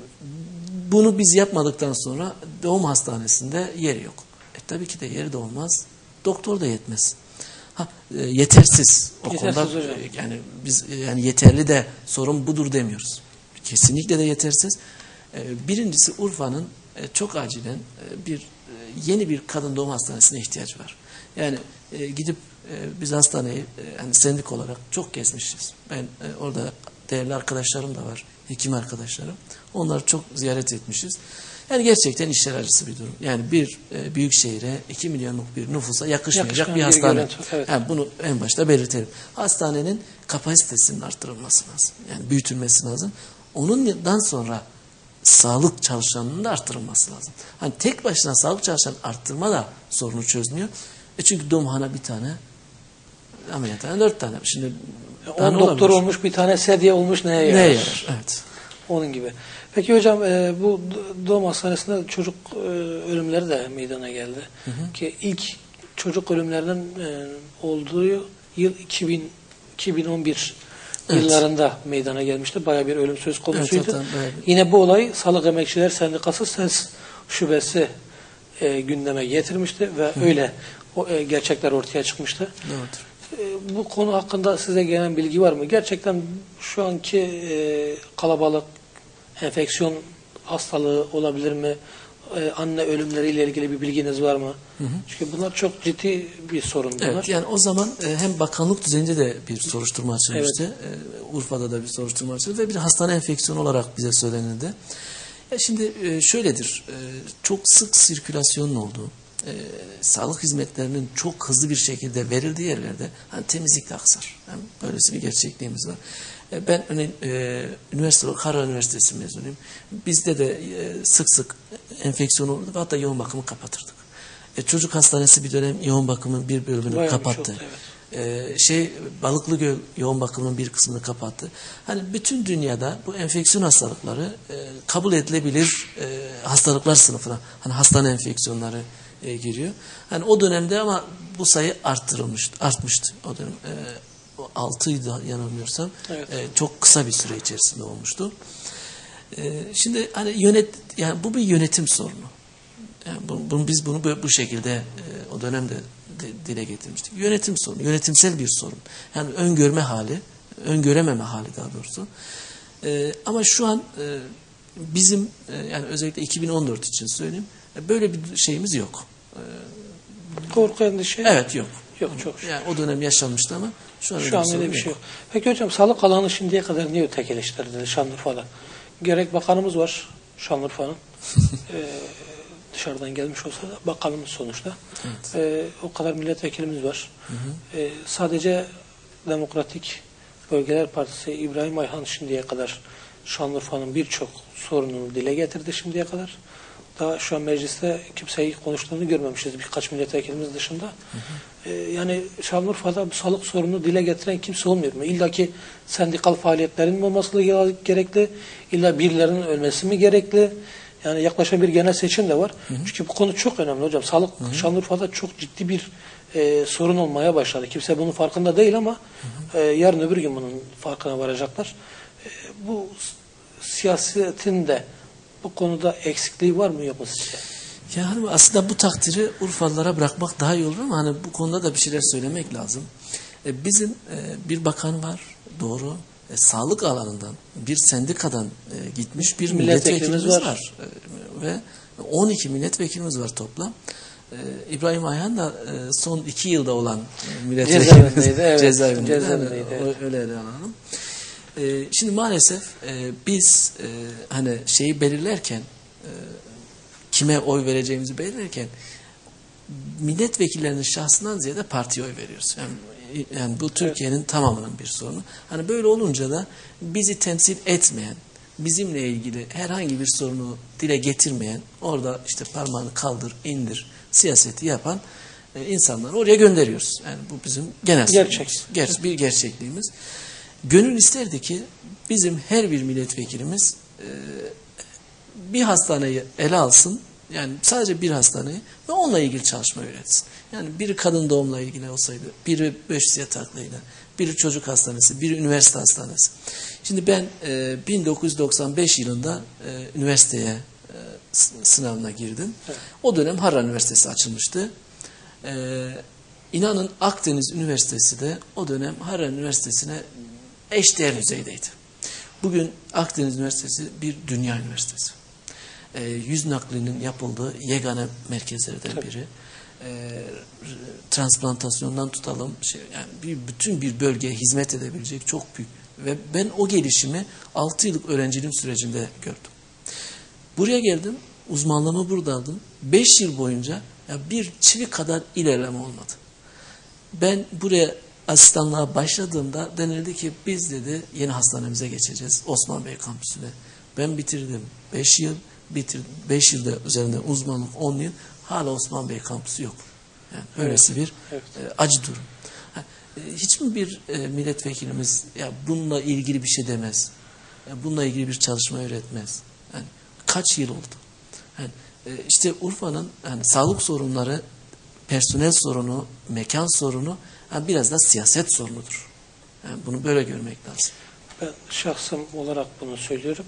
C: bunu biz yapmadıktan sonra doğum hastanesinde yeri yok. E, tabii ki de yeri de olmaz. Doktor da yetmez. Ha, e, yetersiz o
B: Yetersiz
C: konuda
B: hocam.
C: e, yani biz e, yani yeterli de sorun budur demiyoruz. Kesinlikle de yetersiz. E, birincisi Urfa'nın e, çok acilen e, bir e, yeni bir kadın doğum hastanesine ihtiyacı var. Yani e, gidip e, biz hastaneyi e, yani sendik olarak çok gezmişiz. Ben e, orada değerli arkadaşlarım da var, hekim arkadaşlarım. Onları çok ziyaret etmişiz. Yani gerçekten işler acısı bir durum. Yani bir e, büyük şehire iki milyonluk bir nüfusa yakışmayacak
B: Yakışmayan
C: bir
B: bir
C: hastane.
B: görüntü, evet.
C: Yani bunu en başta belirtelim. Hastanenin kapasitesinin arttırılması lazım. Yani büyütülmesi lazım. Onundan sonra sağlık çalışanının da arttırılması lazım. Hani tek başına sağlık çalışanı arttırma da sorunu çözmüyor. E çünkü doğumhane bir tane, ameliyathane dört tane. Şimdi
B: on doktor olmuş, bir tane sedye olmuş, neye yarar?
C: Neye yarar? Evet.
B: Onun gibi. Peki hocam e, bu doğum hastanesinde çocuk e, ölümleri de meydana geldi. Hı hı. Ki ilk çocuk ölümlerinin e, olduğu yıl iki bin, iki bin on bir evet. yıllarında meydana gelmişti. Bayağı bir ölüm söz konusuydu. Evet, evet. Yine bu olay Sağlık Emekçiler Sendikası SES şubesi e, gündeme getirmişti ve hı. öyle o, e, gerçekler ortaya çıkmıştı. Evet. E, bu konu hakkında size gelen bilgi var mı? Gerçekten şu anki e, kalabalık enfeksiyon hastalığı olabilir mi? Ee, anne ölümleriyle ilgili bir bilginiz var mı? Hı hı. Çünkü bunlar çok ciddi bir sorun bunlar.
C: Evet, yani o zaman e, hem bakanlık düzeyinde de bir soruşturma açılmıştı. Evet. E, Urfa'da da bir soruşturma açıldı ve bir hastane enfeksiyonu olarak bize söylenildi. Ya şimdi e, şöyledir, e, çok sık sirkülasyonun olduğu, e, sağlık hizmetlerinin çok hızlı bir şekilde verildiği yerlerde hani temizlik de aksar. Yani böylesi bir gerçekliğimiz var. Ben örneğin e, üniversite olarak Harran Üniversitesi mezunuyum. Bizde de e, sık sık enfeksiyon olurdu ve hatta yoğun bakımı kapatırdık. E, çocuk hastanesi bir dönem yoğun bakımın bir bölümünü Bayağı kapattı. Oldu, evet. e, şey Balıklıgöl yoğun bakımının bir kısmını kapattı. Hani bütün dünyada bu enfeksiyon hastalıkları e, kabul edilebilir e, hastalıklar sınıfına, hani hastane enfeksiyonları e, giriyor. Hani o dönemde ama bu sayı arttırılmıştı, artmıştı o dönem. E, altıydı yanılmıyorsam. Evet. E, çok kısa bir süre içerisinde olmuştu. E, şimdi hani yönet yani bu bir yönetim sorunu. Yani bu, bunu, biz bunu böyle, bu şekilde e, o dönemde de, dile getirmiştik. Yönetim sorunu, yönetimsel bir sorun. Yani öngörme hali, öngörememe hali daha doğrusu. E, ama şu an e, bizim e, yani özellikle iki bin on dört için söyleyeyim, e, böyle bir şeyimiz yok. E,
B: Korku endişe?
C: Evet, yok.
B: Yok, çok.
C: Yani o dönem yaşanmıştı ama şu an,
B: şu an öyle bir şey yok. Peki hocam, sağlık alanı şimdiye kadar niye ötekileştirildi Şanlıurfa'da? Gerek bakanımız var Şanlıurfa'nın. ee, dışarıdan gelmiş olsa da bakanımız sonuçta. Evet. Ee, o kadar milletvekilimiz var. Hı hı. Ee, sadece Demokratik Bölgeler Partisi İbrahim Ayhan şimdiye kadar Şanlıurfa'nın birçok sorununu dile getirdi şimdiye kadar. Daha şu an mecliste kimseyi konuştuğunu görmemişiz birkaç milletvekilimiz dışında. Hı hı. Ee, yani Şanlıurfa'da bu sağlık sorununu dile getiren kimse olmuyor mu? İlla ki sendikal faaliyetlerin mi olması gerekli? İlla birilerinin ölmesi mi gerekli? Yani yaklaşan bir genel seçim de var. Hı hı. Çünkü bu konu çok önemli hocam. Sağlık hı hı. Şanlıurfa'da çok ciddi bir e, sorun olmaya başladı. Kimse bunun farkında değil ama hı hı. E, yarın öbür gün bunun farkına varacaklar. E, bu siyasetin de bu konuda eksikliği var mı yok mu sizce?
C: Yani aslında bu takdiri Urfalılara bırakmak daha iyi olur ama hani bu konuda da bir şeyler söylemek lazım. E, bizim e, bir bakan var, doğru. E, sağlık alanından bir sendikadan e, gitmiş bir milletvekilimiz var. var. E, ve on iki milletvekilimiz var toplam. E, İbrahim Ayhan da e, son iki yılda olan e, milletvekilimiz.
B: Cezaevindeydi. Evet.
C: Cezaevindeydi.
B: Cezaevindeydi,
C: Yani,
B: evet.
C: Öyle ele alalım. E, şimdi maalesef e, biz e, hani şeyi belirlerken e, kime oy vereceğimizi belirlerken milletvekillerinin şahsından ziyade partiye oy veriyoruz. Yani, yani bu Türkiye'nin evet. tamamının bir sorunu. Hani böyle olunca da bizi temsil etmeyen, bizimle ilgili herhangi bir sorunu dile getirmeyen, orada işte parmağını kaldır, indir siyaseti yapan e, insanları oraya gönderiyoruz. Yani bu bizim genel
B: gerçek.
C: Ger bir gerçekliğimiz. Gönül isterdi ki bizim her bir milletvekilimiz e, bir hastaneyi ele alsın. Yani sadece bir hastaneyi ve onunla ilgili çalışma üretsin. Yani biri kadın doğumla ilgili olsaydı, biri beş yataklıyla, biri çocuk hastanesi, biri üniversite hastanesi. Şimdi ben e, bin dokuz yüz doksan beş yılında e, üniversiteye e, sınavına girdim. Evet. O dönem Harran Üniversitesi açılmıştı. E, inanın Akdeniz Üniversitesi de o dönem Harran Üniversitesi'ne eşdeğer düzeydeydi. Bugün Akdeniz Üniversitesi bir dünya üniversitesi. E, yüz naklinin yapıldığı yegane merkezlerden
B: Tabii.
C: biri. E, transplantasyondan tutalım, şey, yani bir, bütün bir bölgeye hizmet edebilecek çok büyük. Ve ben o gelişimi altı yıllık öğrenciliğim sürecinde gördüm. Buraya geldim, uzmanlığımı burada aldım. beş yıl boyunca ya bir çivi kadar ilerleme olmadı. Ben buraya asistanlığa başladığımda denildi ki biz dedi yeni hastanemize geçeceğiz Osman Bey kampüsüne. Ben bitirdim beş yıl, bitirdim beş yılda üzerinde uzmanlık on yıl, hala Osman Bey kampüsü yok. Yani
B: evet.
C: öylesi bir
B: evet.
C: e, acı durum. Ha, e, hiç mi bir e, milletvekilimiz ya bununla ilgili bir şey demez? Ya, bununla ilgili bir çalışma üretmez? Yani, kaç yıl oldu? Yani, e, işte Urfa'nın yani, sağlık sorunları, personel sorunu, mekan sorunu yani, biraz da siyaset sorunudur. Yani, bunu böyle görmek lazım.
B: Ben şahsım olarak bunu söylüyorum.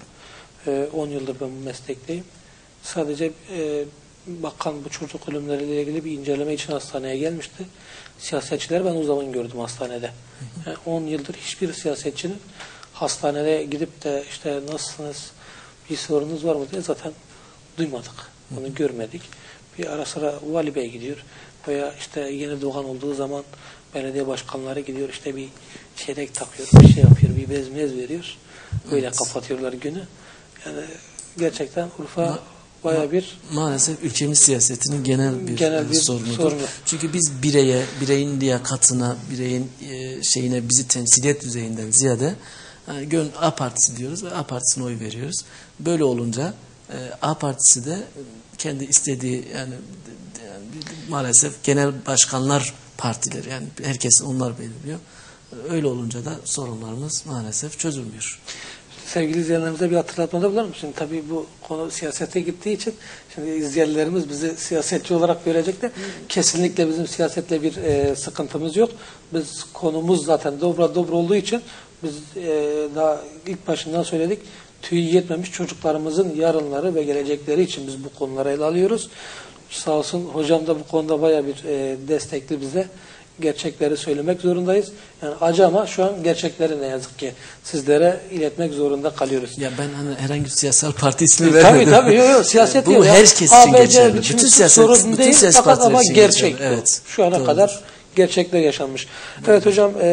B: on yıldır ben bu meslekteyim. Sadece e, bakan bu çocuk ölümleriyle ilgili bir inceleme için hastaneye gelmişti. Siyasetçiler ben o zaman gördüm hastanede. Yani on yıldır hiçbir siyasetçinin hastanede gidip de işte nasılsınız, bir sorunuz var mı diye zaten duymadık. Bunu görmedik. Bir ara sıra vali bey gidiyor veya işte yeni doğan olduğu zaman belediye başkanları gidiyor, işte bir çeyrek takıyor, bir şey yapıyor, bir bez mez veriyor. Öyle evet. kapatıyorlar günü. Yani gerçekten Urfa Ma bayağı bir...
C: Maalesef ülkemiz siyasetinin genel bir,
B: genel bir
C: sorunudur.
B: sorunu.
C: Çünkü biz bireye, bireyin liyakatına, bireyin e, şeyine, bizi temsiliyet düzeyinden ziyade yani gön A Partisi diyoruz ve A Partisi'ne oy veriyoruz. Böyle olunca e, A Partisi de kendi istediği yani, yani maalesef genel başkanlar partileri yani herkes onlar belirliyor. Öyle olunca da sorunlarımız maalesef çözülmüyor.
B: Sevgili izleyenlerimize bir hatırlatmada bulunur musun? Tabii bu konu siyasete gittiği için şimdi izleyenlerimiz bizi siyasetçi olarak görecekler. Kesinlikle bizim siyasetle bir e, sıkıntımız yok. Biz konumuz zaten dobra dobra olduğu için biz e, daha ilk başından söyledik. Tüyü yetmemiş çocuklarımızın yarınları ve gelecekleri için biz bu konuları ele alıyoruz. Sağ olsun hocam da bu konuda bayağı bir e, destekli bize. Gerçekleri söylemek zorundayız. Yani acı ama şu an gerçekleri ne yazık ki sizlere iletmek zorunda kalıyoruz.
C: Ya ben hani herhangi bir siyasal parti ismi
B: e,
C: vermedim.
B: Tabii tabii yok yok siyaset
C: bu
B: değil. Bu
C: herkes için geçerli. Bütün siyaset, bütün
B: değil,
C: siyaset partileri
B: ama
C: için
B: gerçek
C: geçerli. Evet.
B: Şu ana
C: Doğrudur.
B: kadar gerçekler yaşanmış. Evet, evet hocam e,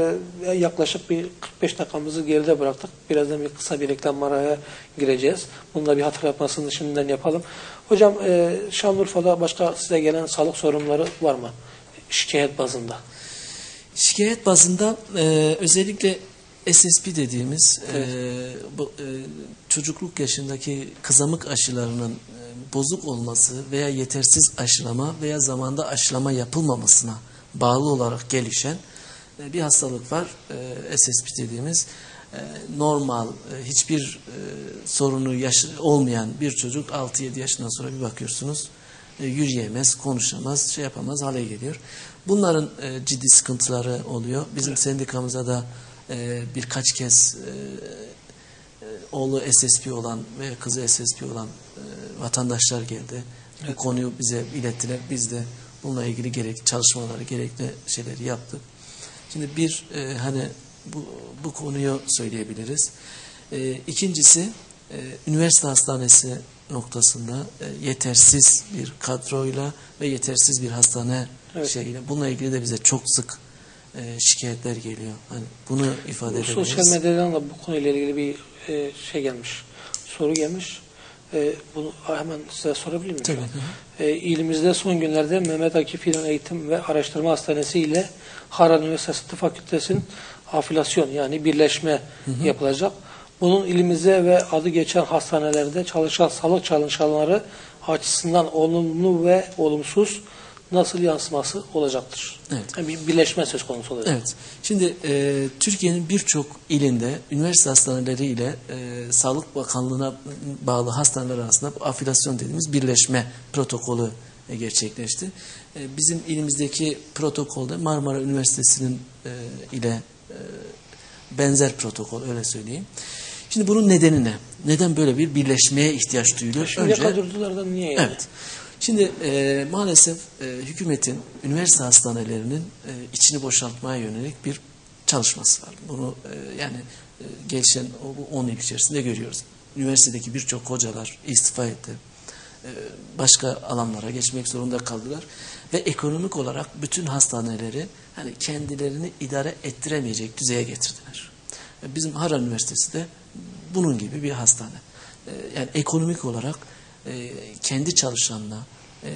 B: yaklaşık bir kırk beş dakikamızı geride bıraktık. Birazdan bir kısa bir reklam araya gireceğiz. Bununla bir hatırlatmasını şimdiden yapalım. Hocam e, Şanlıurfa'da başka size gelen sağlık sorunları var mı? Şikayet bazında.
C: Şikayet bazında e, özellikle S S P dediğimiz evet. e, bu, e, çocukluk yaşındaki kızamık aşılarının e, bozuk olması veya yetersiz aşılama veya zamanda aşılama yapılmamasına bağlı olarak gelişen e, bir hastalık var. E, S S P dediğimiz e, normal, e, hiçbir e, sorunu yaş olmayan bir çocuk altı yedi yaşından sonra bir bakıyorsunuz e, yürüyemez, konuşamaz, şey yapamaz hale geliyor. Bunların e, ciddi sıkıntıları oluyor. Bizim evet. sendikamıza da e, birkaç kez e, e, oğlu S S P olan ve kızı S S P olan e, vatandaşlar geldi. Evet. Bu konuyu bize ilettiler. Biz de bununla ilgili gerek çalışmaları, gerekli şeyleri yaptık. Şimdi bir e, hani bu, bu konuyu söyleyebiliriz. E, ikincisi e, üniversite hastanesi noktasında e, yetersiz bir kadroyla ve yetersiz bir hastane evet. şeyiyle bununla ilgili de bize çok sık e, şikayetler geliyor. Hani bunu ifade edebiliriz.
B: Sosyal medyadan da bu konuyla ilgili bir e, şey gelmiş, soru gelmiş. E, bunu hemen size sorabilir miyim?
C: Tabii.
B: E, ilimizde son günlerde Mehmet Akif İlhan Eğitim ve Araştırma Hastanesi ile Harran Üniversitesi Tıp Fakültesi'nin afilasyon yani birleşme hı hı. yapılacak. Bunun ilimize ve adı geçen hastanelerde çalışan sağlık çalışanları açısından olumlu ve olumsuz nasıl yansıması olacaktır?
C: Evet.
B: Yani bir birleşme söz konusu olacak.
C: Evet. Şimdi e, Türkiye'nin birçok ilinde üniversite hastaneleri ile e, Sağlık Bakanlığı'na bağlı hastaneler arasında afilasyon dediğimiz birleşme protokolü e, gerçekleşti. E, bizim ilimizdeki protokolde Marmara Üniversitesi'nin e, ile e, benzer protokol, öyle söyleyeyim. Şimdi bunun nedeni ne? Neden böyle bir birleşmeye ihtiyaç duyuluyor?
B: Şimdiye
C: Önce,
B: kadar durdular da niye yani?
C: Evet. Şimdi e, maalesef e, hükümetin üniversite hastanelerinin e, içini boşaltmaya yönelik bir çalışması var. Bunu e, yani e, gelişen on yıl içerisinde görüyoruz. Üniversitedeki birçok hocalar istifa etti. E, başka alanlara geçmek zorunda kaldılar. Ve ekonomik olarak bütün hastaneleri hani kendilerini idare ettiremeyecek düzeye getirdiler. E, bizim Harran Üniversitesi de bunun gibi bir hastane. E, yani ekonomik olarak e, kendi çalışanına e,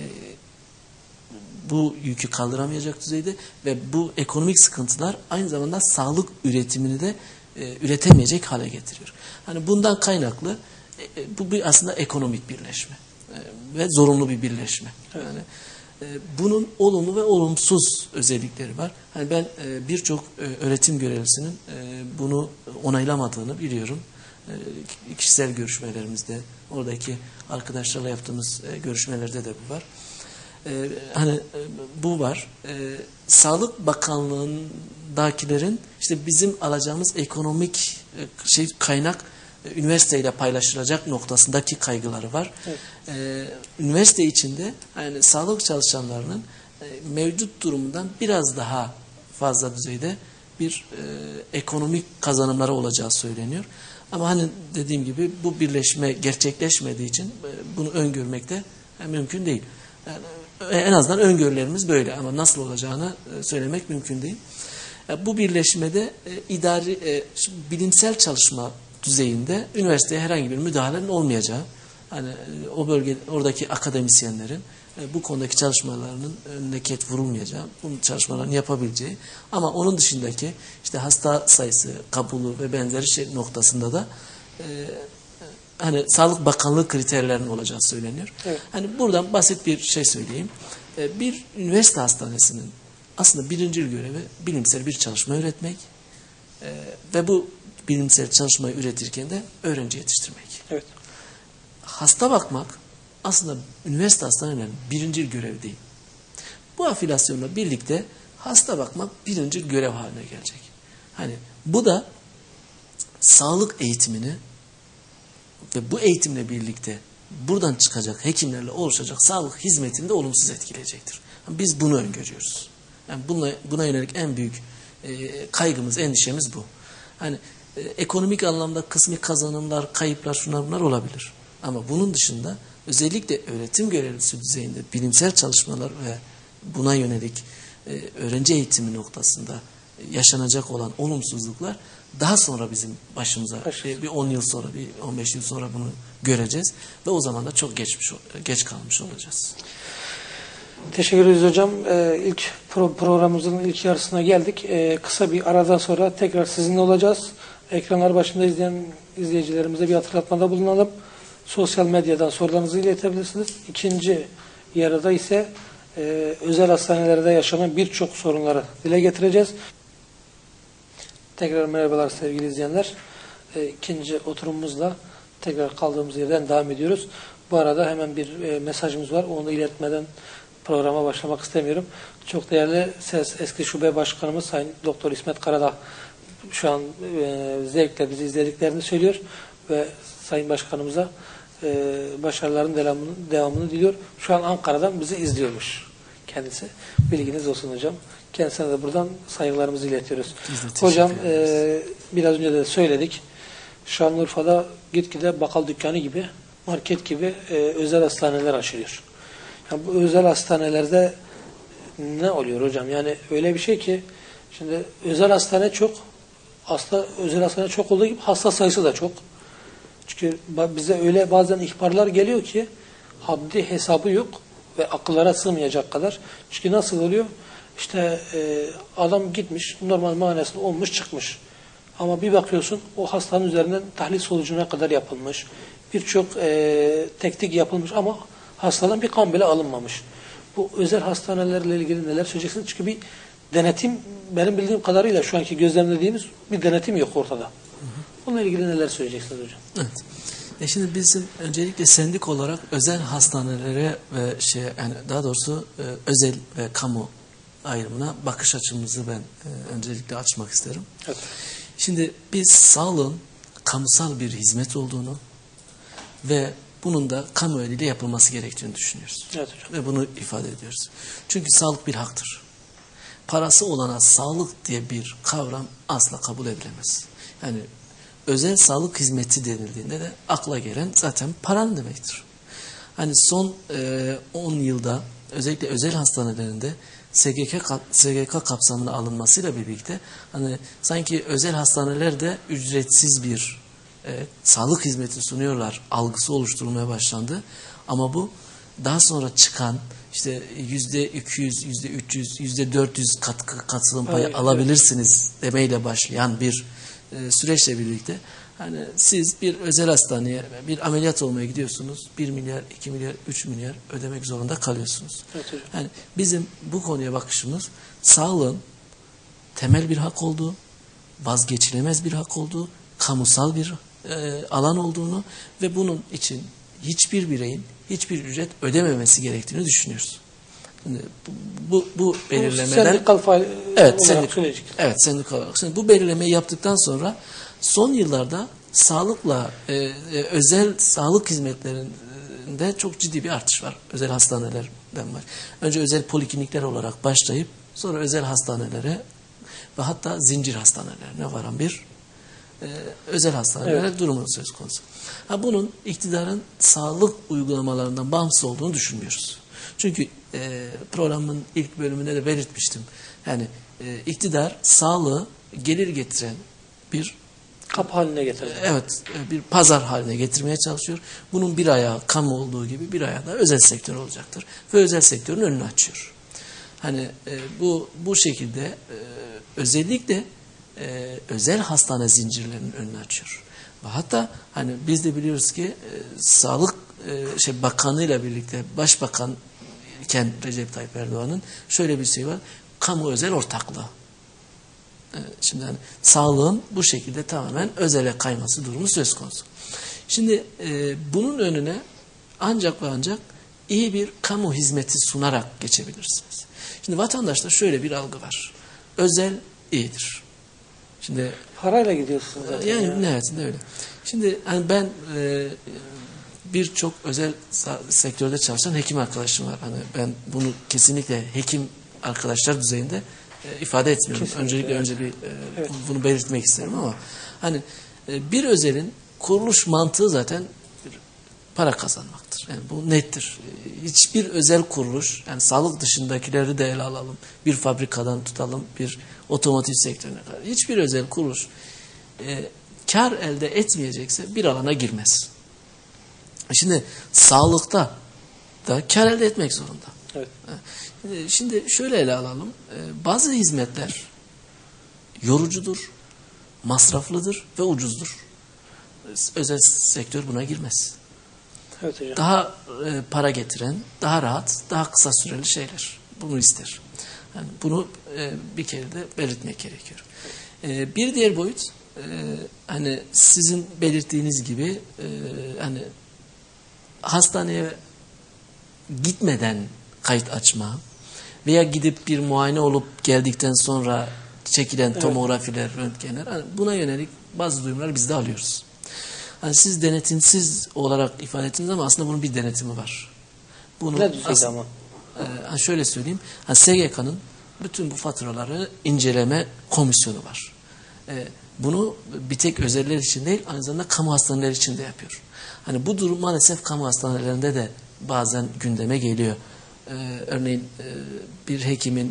C: bu yükü kaldıramayacak düzeyde ve bu ekonomik sıkıntılar aynı zamanda sağlık üretimini de e, üretemeyecek hale getiriyor. Hani bundan kaynaklı e, bu bir aslında ekonomik birleşme e, ve zorunlu bir birleşme. Evet. Yani e, bunun olumlu ve olumsuz özellikleri var. Hani ben e, birçok e, öğretim görevlisinin e, bunu onaylamadığını biliyorum. E, kişisel görüşmelerimizde, oradaki arkadaşlarla yaptığımız e, görüşmelerde de bu var. Ee, hani e, bu var. Ee, Sağlık Bakanlığı'ndakilerin işte bizim alacağımız ekonomik e, şey kaynak e, üniversiteyle paylaşılacak noktasındaki kaygıları var. Evet. Ee, üniversite içinde yani sağlık çalışanlarının e, mevcut durumundan biraz daha fazla düzeyde bir e, ekonomik kazanımları olacağı söyleniyor. Ama hani dediğim gibi bu birleşme gerçekleşmediği için e, bunu öngörmek de e, mümkün değil. Yani en azından öngörülerimiz böyle ama nasıl olacağını söylemek mümkün değil. Bu birleşmede idari, bilimsel çalışma düzeyinde üniversiteye herhangi bir müdahalenin olmayacağı, hani o bölge oradaki akademisyenlerin bu konudaki çalışmalarının önüne ket vurulmayacağı, bu çalışmalarını yapabileceği ama onun dışındaki işte hasta sayısı, kabulü ve benzeri şey noktasında da hani Sağlık Bakanlığı kriterlerinin olacağı söyleniyor. Evet. Hani buradan basit bir şey söyleyeyim. Bir üniversite hastanesinin aslında birincil görevi bilimsel bir çalışma üretmek ve bu bilimsel çalışmayı üretirken de öğrenci yetiştirmek. Evet. Hasta bakmak aslında üniversite hastanelerinin birincil görevi değil. Bu afilasyonla birlikte hasta bakmak birincil görev haline gelecek. Hani bu da sağlık eğitimini ve bu eğitimle birlikte buradan çıkacak hekimlerle oluşacak sağlık hizmetini de olumsuz etkileyecektir. Biz bunu öngörüyoruz. Yani buna, buna yönelik en büyük e, kaygımız, endişemiz bu. Hani e, ekonomik anlamda kısmi kazanımlar, kayıplar, şunlar bunlar olabilir. Ama bunun dışında özellikle öğretim görevlisi düzeyinde bilimsel çalışmalar ve buna yönelik e, öğrenci eğitimi noktasında yaşanacak olan olumsuzluklar daha sonra bizim başımıza bir on yıl sonra, bir on beş yıl sonra bunu göreceğiz ve o zaman da çok geçmiş, geç kalmış olacağız.
B: Teşekkür ederiz hocam. Ee, ilk pro programımızın ilk yarısına geldik. Ee, kısa bir aradan sonra tekrar sizinle olacağız. Ekranlar başında izleyen izleyicilerimize bir hatırlatmada bulunalım. Sosyal medyadan sorularınızı iletebilirsiniz. İkinci yarıda ise e, özel hastanelerde yaşanan birçok sorunları dile getireceğiz. Tekrar merhabalar sevgili izleyenler. E, ikinci oturumumuzla tekrar kaldığımız yerden devam ediyoruz. Bu arada hemen bir e, mesajımız var. Onu iletmeden programa başlamak istemiyorum. Çok değerli S E S eski şube başkanımız Sayın Doktor İsmet Karadağ şu an e, zevkle bizi izlediklerini söylüyor ve Sayın Başkanımıza e, başarıların devamını, devamını diliyor. Şu an Ankara'dan bizi izliyormuş kendisi. Bilginiz olsun hocam. Kendisine de buradan saygılarımızı iletiyoruz. Hocam e, biraz önce de söyledik. Şanlıurfa'da gitgide bakkal dükkanı gibi, market gibi e, özel hastaneler açılıyor. Yani bu özel hastanelerde ne oluyor hocam? Yani öyle bir şey ki Şimdi özel hastane çok. Hasta, özel hastane çok olduğu gibi hasta sayısı da çok. Çünkü bize öyle bazen ihbarlar geliyor ki haddi hesabı yok ve akıllara sığmayacak kadar. Çünkü nasıl oluyor? İşte e, adam gitmiş, normal muayenesinde olmuş çıkmış. Ama bir bakıyorsun o hastanın üzerinden tahlil sonucuna kadar yapılmış. Birçok e, teknik yapılmış ama hastadan bir kan bile alınmamış. Bu özel hastanelerle ilgili neler söyleyeceksiniz? Çünkü bir denetim, benim bildiğim kadarıyla şu anki gözlemlediğimiz bir denetim yok ortada. Bununla ilgili neler söyleyeceksiniz hocam?
C: Evet. E şimdi bizim öncelikle sendik olarak özel hastanelere ve şey yani daha doğrusu e, özel ve kamu ayrımına bakış açımızı ben e, öncelikle açmak isterim.
B: Evet.
C: Şimdi biz sağlığın kamusal bir hizmet olduğunu ve bunun da kamu eliyle yapılması gerektiğini düşünüyoruz.
B: Evet hocam.
C: Ve bunu ifade ediyoruz. Çünkü sağlık bir haktır. Parası olana sağlık diye bir kavram asla kabul edilemez. Yani özel sağlık hizmeti denildiğinde de akla gelen zaten paran demektir. Hani son e, on yılda özellikle özel hastanelerinde S G K, S G K kapsamına alınmasıyla birlikte hani sanki özel hastaneler de ücretsiz bir e, sağlık hizmeti sunuyorlar algısı oluşturulmaya başlandı. Ama bu daha sonra çıkan işte yüzde iki yüz, yüzde üç yüz, yüzde dört yüz katkı katılım payı
B: evet,
C: alabilirsiniz evet. demeyle başlayan bir e, süreçle birlikte hani siz bir özel hastaneye bir ameliyat olmaya gidiyorsunuz. bir milyar, iki milyar, üç milyar ödemek zorunda kalıyorsunuz.
B: Evet hocam.
C: Yani bizim bu konuya bakışımız sağlığın temel bir hak olduğu, vazgeçilemez bir hak olduğu, kamusal bir e, alan olduğunu ve bunun için hiçbir bireyin hiçbir ücret ödememesi gerektiğini düşünüyoruz. Şimdi bu, bu, bu belirlemeler...
B: Sendikal faal
C: evet,
B: olarak
C: sendik, evet, sendikal olarak. Şimdi bu belirlemeyi yaptıktan sonra son yıllarda sağlıkla e, e, özel sağlık hizmetlerinde çok ciddi bir artış var. Özel hastanelerden var. Önce özel poliklinikler olarak başlayıp sonra özel hastanelere ve hatta zincir hastanelerine varan bir e, özel hastaneler evet. durumu söz konusu. Ha, bunun iktidarın sağlık uygulamalarından bağımsız olduğunu düşünmüyoruz. Çünkü e, programın ilk bölümünde de belirtmiştim. Yani e, iktidar sağlığı gelir getiren bir
B: kapı haline getirecek.
C: Evet, bir pazar haline getirmeye çalışıyor. Bunun bir ayağı kamu olduğu gibi bir ayağı da özel sektör olacaktır. Ve özel sektörün önünü açıyor. Hani e, bu bu şekilde e, özellikle e, özel hastane zincirlerinin önünü açıyor. Ve hatta hani biz de biliyoruz ki e, Sağlık e, şey Bakanı ile birlikte Başbakan iken Recep Tayyip Erdoğan'ın şöyle bir şey var. Kamu özel ortaklığı. Şimdi yani sağlığın bu şekilde tamamen özele kayması durumu söz konusu. Şimdi e, bunun önüne ancak ve ancak iyi bir kamu hizmeti sunarak geçebilirsiniz. Şimdi vatandaşta şöyle bir algı var. Özel iyidir. Şimdi
B: parayla gidiyorsunuz zaten.
C: Yani
B: ya.
C: nihayetinde öyle. Şimdi hani ben e, birçok özel sektörde çalışan hekim arkadaşım var. Hani ben bunu kesinlikle hekim arkadaşlar düzeyinde E, ifade etmiyorum. Kesinlikle, Öncelikle evet. önce bir e, evet. bunu belirtmek isterim ama hani e, bir özelin kuruluş mantığı zaten bir para kazanmaktır. Yani bu nettir. E, hiçbir özel kuruluş, yani sağlık dışındakileri de ele alalım. Bir fabrikadan tutalım, bir otomotiv sektörüne kadar. Hiçbir özel kuruluş e, kar elde etmeyecekse bir alana girmez. Şimdi sağlıkta da kar elde etmek zorunda.
B: Evet.
C: Şimdi şöyle ele alalım. Bazı hizmetler yorucudur, masraflıdır ve ucuzdur. Özel sektör buna girmez.
B: Evet hocam.
C: Daha e, para getiren, daha rahat, daha kısa süreli şeyler. Bunu ister. Yani bunu e, bir kere de belirtmek gerekiyor. E, bir diğer boyut, e, hani sizin belirttiğiniz gibi, e, hani hastaneye gitmeden kayıt açma veya gidip bir muayene olup geldikten sonra çekilen evet. tomografiler, röntgenler, hani buna yönelik bazı duyumlar biz de alıyoruz. Yani siz denetimsiz olarak ifade ettiniz ama aslında bunun bir denetimi var. Bunu
B: ne düzeyde ama?
C: E, şöyle söyleyeyim, hani S G K'nın bütün bu faturaları inceleme komisyonu var. E, bunu bir tek özeller için değil, aynı zamanda kamu hastaneleri için de yapıyor. Hani bu durum maalesef kamu hastanelerinde de bazen gündeme geliyor. Ee, örneğin e, bir hekimin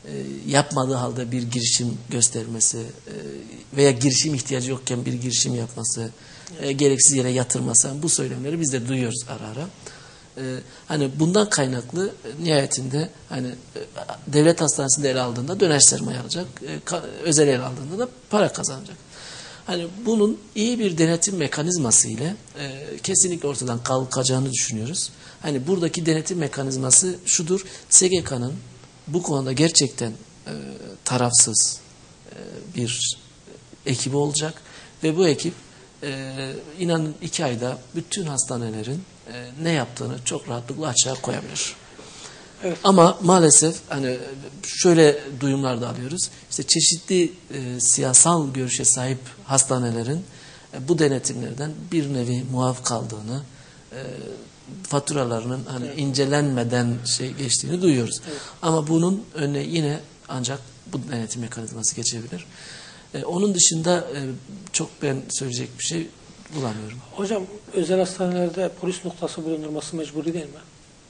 C: yapmadığı halde bir girişim göstermesi e, veya girişim ihtiyacı yokken bir girişim yapması, e, gereksiz yere yatırması, bu söylemleri biz de duyuyoruz ara ara. E, hani bundan kaynaklı e, nihayetinde hani e, devlet hastanesinde ele aldığında döner sermaye alacak, e, ka, özel ele aldığında da para kazanacak. Hani bunun iyi bir denetim mekanizması ile e, kesinlikle ortadan kalkacağını düşünüyoruz. Hani buradaki denetim mekanizması şudur: S G K'nın bu konuda gerçekten e, tarafsız e, bir ekibi olacak ve bu ekip e, inanın iki ayda bütün hastanelerin e, ne yaptığını çok rahatlıkla açığa koyabilir.
B: Evet.
C: Ama maalesef hani şöyle duyumlar da alıyoruz. İşte çeşitli e, siyasal görüşe sahip hastanelerin e, bu denetimlerden bir nevi muaf kaldığını, e, faturalarının hani evet. incelenmeden şey geçtiğini duyuyoruz. Evet. Ama bunun önüne yine ancak bu denetim mekanizması geçebilir. E, onun dışında e, çok ben söyleyecek bir şey bulamıyorum.
B: Hocam özel hastanelerde polis noktası bulundurması mecburi değil mi?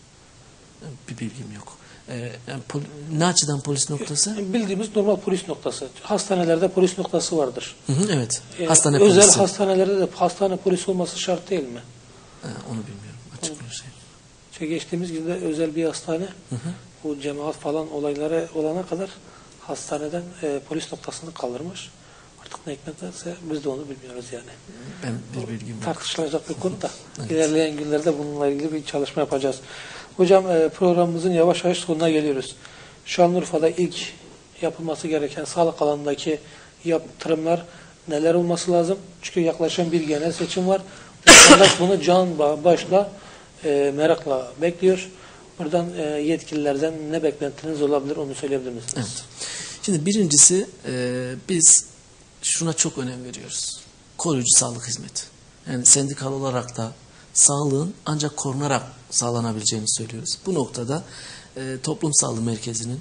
C: Bir bilgim yok. Ee, yani pol, ne açıdan polis noktası?
B: Bildiğimiz normal polis noktası. Hastanelerde polis noktası vardır.
C: Hı hı, evet.
B: Ee,
C: Hastane
B: özel
C: polisi.
B: hastanelerde de hastane polisi olması şart değil mi?
C: Ee, onu bilmiyorum. Açık bir şey.
B: Şey, geçtiğimiz günde özel bir hastane, hı hı. bu cemaat falan olayları olana kadar hastaneden e, polis noktasını kaldırmış. Artık ne hikmetse biz de onu bilmiyoruz yani.
C: Ben bir bilgim yok.
B: Tartışılacak bir konu da.
C: Evet.
B: İlerleyen günlerde bununla ilgili bir çalışma yapacağız. Hocam programımızın yavaş yavaş sonuna geliyoruz. Şanlıurfa'da ilk yapılması gereken sağlık alanındaki yaptırımlar neler olması lazım? Çünkü yaklaşan bir genel seçim var. Vatandaş bunu can başla e, merakla bekliyor. Buradan e, yetkililerden ne beklentiniz olabilir onu söyleyebilir misiniz?
C: Evet. Şimdi birincisi e, biz şuna çok önem veriyoruz. Koruyucu sağlık hizmeti. Yani sendikal olarak da sağlığın ancak korunarak sağlanabileceğini söylüyoruz. Bu noktada e, Toplum Sağlığı Merkezi'nin,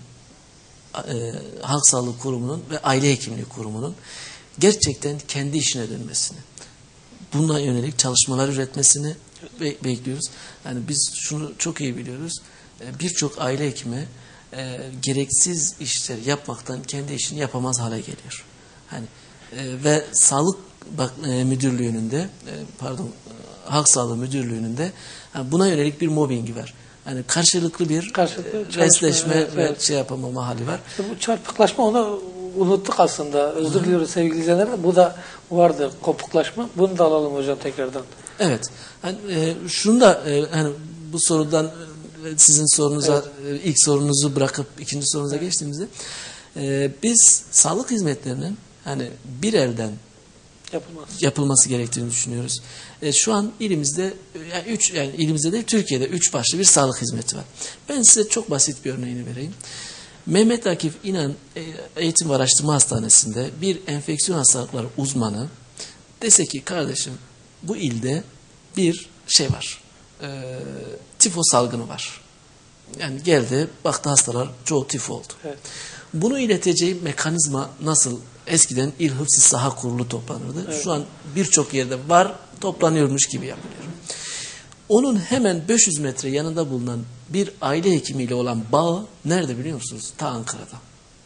C: e, Halk Sağlığı Kurumu'nun ve Aile Hekimliği Kurumu'nun gerçekten kendi işine dönmesini, buna yönelik çalışmalar üretmesini be bekliyoruz. Yani biz şunu çok iyi biliyoruz. E, Birçok aile hekimi e, gereksiz işler yapmaktan kendi işini yapamaz hale geliyor. Hani e, ve Sağlık bak, e, Müdürlüğü'nün de e, pardon Halk Sağlığı Müdürlüğü'nün de yani buna yönelik bir mobbingi var. Yani karşılıklı bir karşılıklı e, resleşme evet, ve evet. şey yapamama hali var.
B: İşte bu çarpıklaşma, onu unuttuk aslında. Özür Hı. diliyoruz sevgili izleyenler. Bu da vardı, kopuklaşma. Bunu da alalım hocam tekrardan.
C: Evet. Yani, e, şunu da e, hani bu sorudan e, sizin sorunuza evet. e, ilk sorunuzu bırakıp ikinci sorunuza evet. geçtiğimizde e, biz sağlık hizmetlerinin hani bir elden
B: Yapılmaz.
C: yapılması gerektiğini düşünüyoruz. E, şu an ilimizde yani üç yani ilimizde değil Türkiye'de üç başlı bir sağlık hizmeti var. Ben size çok basit bir örneğini vereyim. Mehmet Akif İnan Eğitim ve Araştırma Hastanesi'nde bir enfeksiyon hastalıkları uzmanı dese ki kardeşim bu ilde bir şey var. E, tifo salgını var. Yani geldi baktı hastalar çoğu tifo oldu. Evet. Bunu ileteceği mekanizma nasıl? Eskiden İl Hıfzı Saha Kurulu toplanırdı. Evet. Şu an birçok yerde var, toplanıyormuş gibi yapılıyor. Onun hemen beş yüz metre yanında bulunan bir aile hekimiyle olan bağı nerede biliyor musunuz? Ta Ankara'da.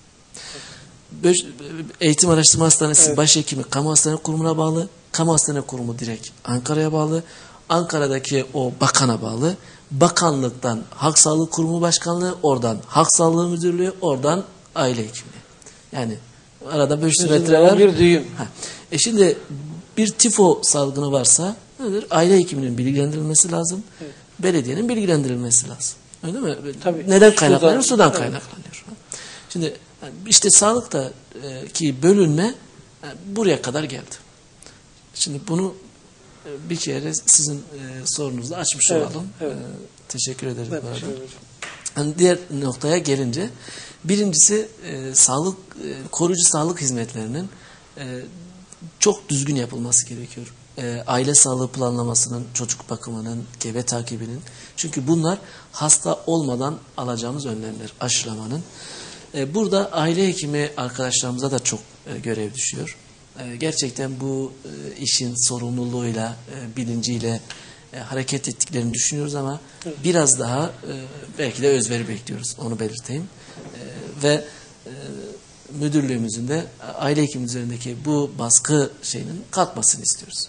C: Evet. Eğitim Araştırma Hastanesi evet. Başhekimi Kamu Hastane Kurumu'na bağlı. Kamu Hastane Kurumu direkt Ankara'ya bağlı. Ankara'daki o bakana bağlı. Bakanlıktan Halk Sağlığı Kurumu Başkanlığı, oradan Halk Sağlığı Müdürlüğü, oradan aile hekimliği. Yani arada beş yüz metre var.
B: Bir düğüm.
C: Ha. E şimdi bir tifo salgını varsa nedir? Aile hekiminin bilgilendirilmesi lazım. Evet. Belediyenin bilgilendirilmesi lazım. Öyle mi?
B: Tabii.
C: Neden kaynaklanıyor? Sudan,
B: Sudan
C: evet. kaynaklanıyor. Şimdi işte sağlıkta ki bölünme buraya kadar geldi. Şimdi bunu bir kere sizin sorunuzla açmış
B: evet,
C: olalım.
B: Evet.
C: Teşekkür ederim.
B: Evet,
C: bu arada.
B: teşekkür
C: Yani diğer noktaya gelince birincisi e, sağlık e, koruyucu sağlık hizmetlerinin e, çok düzgün yapılması gerekiyor. E, aile sağlığı planlamasının, çocuk bakımının, gebe takibinin. Çünkü bunlar hasta olmadan alacağımız önlemler, aşılamanın. E, burada aile hekimi arkadaşlarımıza da çok e, görev düşüyor. E, gerçekten bu e, işin sorumluluğuyla, e, bilinciyle e, hareket ettiklerini düşünüyoruz ama evet. biraz daha e, belki de özveri bekliyoruz. Onu belirteyim. E, ve e, müdürlüğümüzün de aile hekimi üzerindeki bu baskı şeyinin kalkmasını istiyoruz.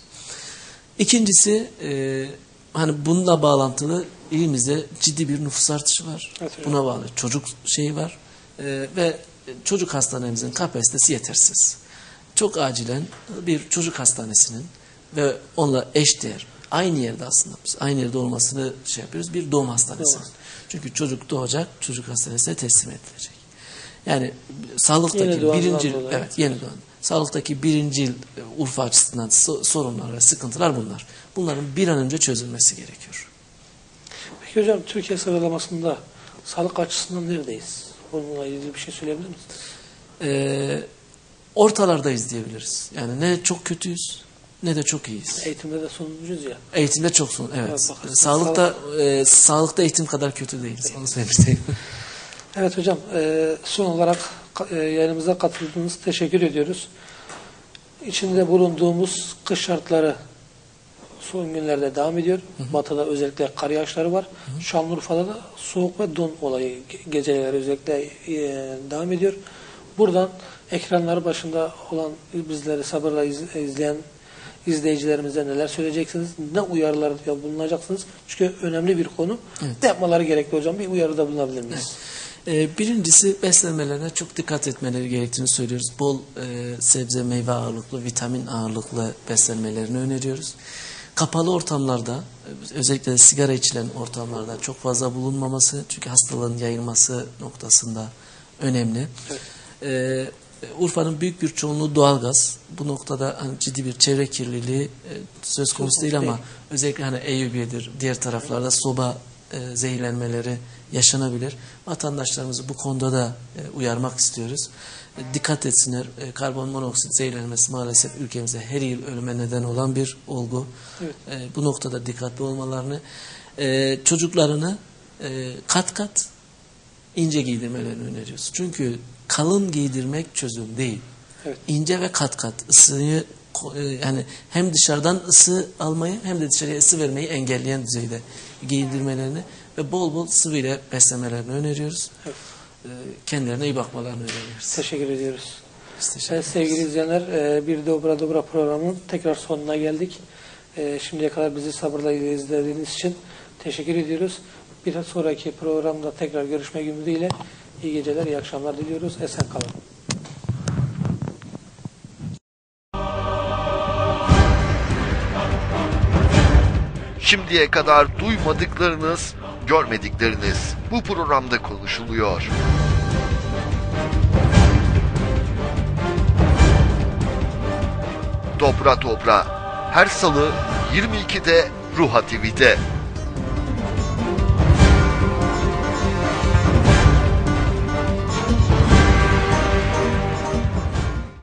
C: İkincisi e, hani bununla bağlantılı ilimizde ciddi bir nüfus artışı var. Evet, buna bağlı çocuk şeyi var e, ve çocuk hastanemizin kapasitesi yetersiz. Çok acilen bir çocuk hastanesinin ve onunla eşdeğer aynı yerde aslında biz aynı yerde olmasını şey yapıyoruz bir doğum hastanesi. Evet. Çünkü çocuk doğacak, çocuk hastanesine teslim edilecek. Yani sağlıktaki birinci evet yeni doğan. Sağlıktaki birincil Urfa açısından sorunlar ve sıkıntılar bunlar. Bunların bir an önce çözülmesi gerekiyor.
B: Peki hocam Türkiye sıralamasında sağlık açısından neredeyiz? Bununla ilgili bir şey söyleyebilir misiniz?
C: Ee, ortalardayız diyebiliriz. Yani ne çok kötüyüz ne de çok iyiyiz.
B: Eğitimde de sonuncuyuz ya.
C: Eğitimde çok son, evet.
B: evet bak,
C: sağlıkta sağlık... E, sağlıkta eğitim kadar kötü değiliz. Evet. Onu söylemiştim.
B: Evet hocam e, son olarak e, yayınımıza katıldığınız teşekkür ediyoruz. İçinde bulunduğumuz kış şartları son günlerde devam ediyor. Hı hı. Batı'da özellikle kar yağışları var. Hı hı. Şanlıurfa'da da soğuk ve don olayı geceleri özellikle e, devam ediyor. Buradan ekranları başında olan bizleri sabırla iz, izleyen izleyicilerimize neler söyleyeceksiniz? Ne uyarılarda bulunacaksınız? Çünkü önemli bir konu. Evet. Ne yapmaları gerekli hocam? Bir uyarıda bulunabilir miyiz?
C: Evet. Birincisi beslenmelerine çok dikkat etmeleri gerektiğini söylüyoruz. Bol e, sebze, meyve ağırlıklı, vitamin ağırlıklı beslenmelerini öneriyoruz. Kapalı ortamlarda, özellikle de sigara içilen ortamlarda çok fazla bulunmaması, çünkü hastalığın yayılması noktasında önemli. Evet. E, Urfa'nın büyük bir çoğunluğu doğalgaz. Bu noktada hani ciddi bir çevre kirliliği e, söz konusu değil ama özellikle hani Eyyubiye'dir, diğer taraflarda soba e, zehirlenmeleri yaşanabilir. Vatandaşlarımızı bu konuda da e, uyarmak istiyoruz. E, dikkat etsinler. E, karbon monoksit zehirlenmesi maalesef ülkemizde her yıl ölüme neden olan bir olgu. Evet. E, bu noktada dikkatli olmalarını, e, çocuklarını e, kat kat ince giydirmelerini öneriyoruz. Çünkü kalın giydirmek çözüm değil. Evet. İnce ve kat kat ısıyı yani hem dışarıdan ısı almayı hem de dışarıya ısı vermeyi engelleyen düzeyde giydirmelerini ve bol bol sıvı ile beslemelerini öneriyoruz. Evet. Kendilerine iyi bakmalarını öneriyoruz.
B: Teşekkür ediyoruz.
C: Teşekkür
B: evet, sevgili izleyenler, bir Dobra Dobra programının tekrar sonuna geldik. Şimdiye kadar bizi sabırla izlediğiniz için teşekkür ediyoruz. Bir sonraki programda tekrar görüşmek ümidiyle iyi geceler, iyi akşamlar diliyoruz. Esen kalın.
A: Şimdiye kadar duymadıklarınız, görmedikleriniz bu programda konuşuluyor. Dobra Dobra her salı yirmi ikide Ruha T V'de.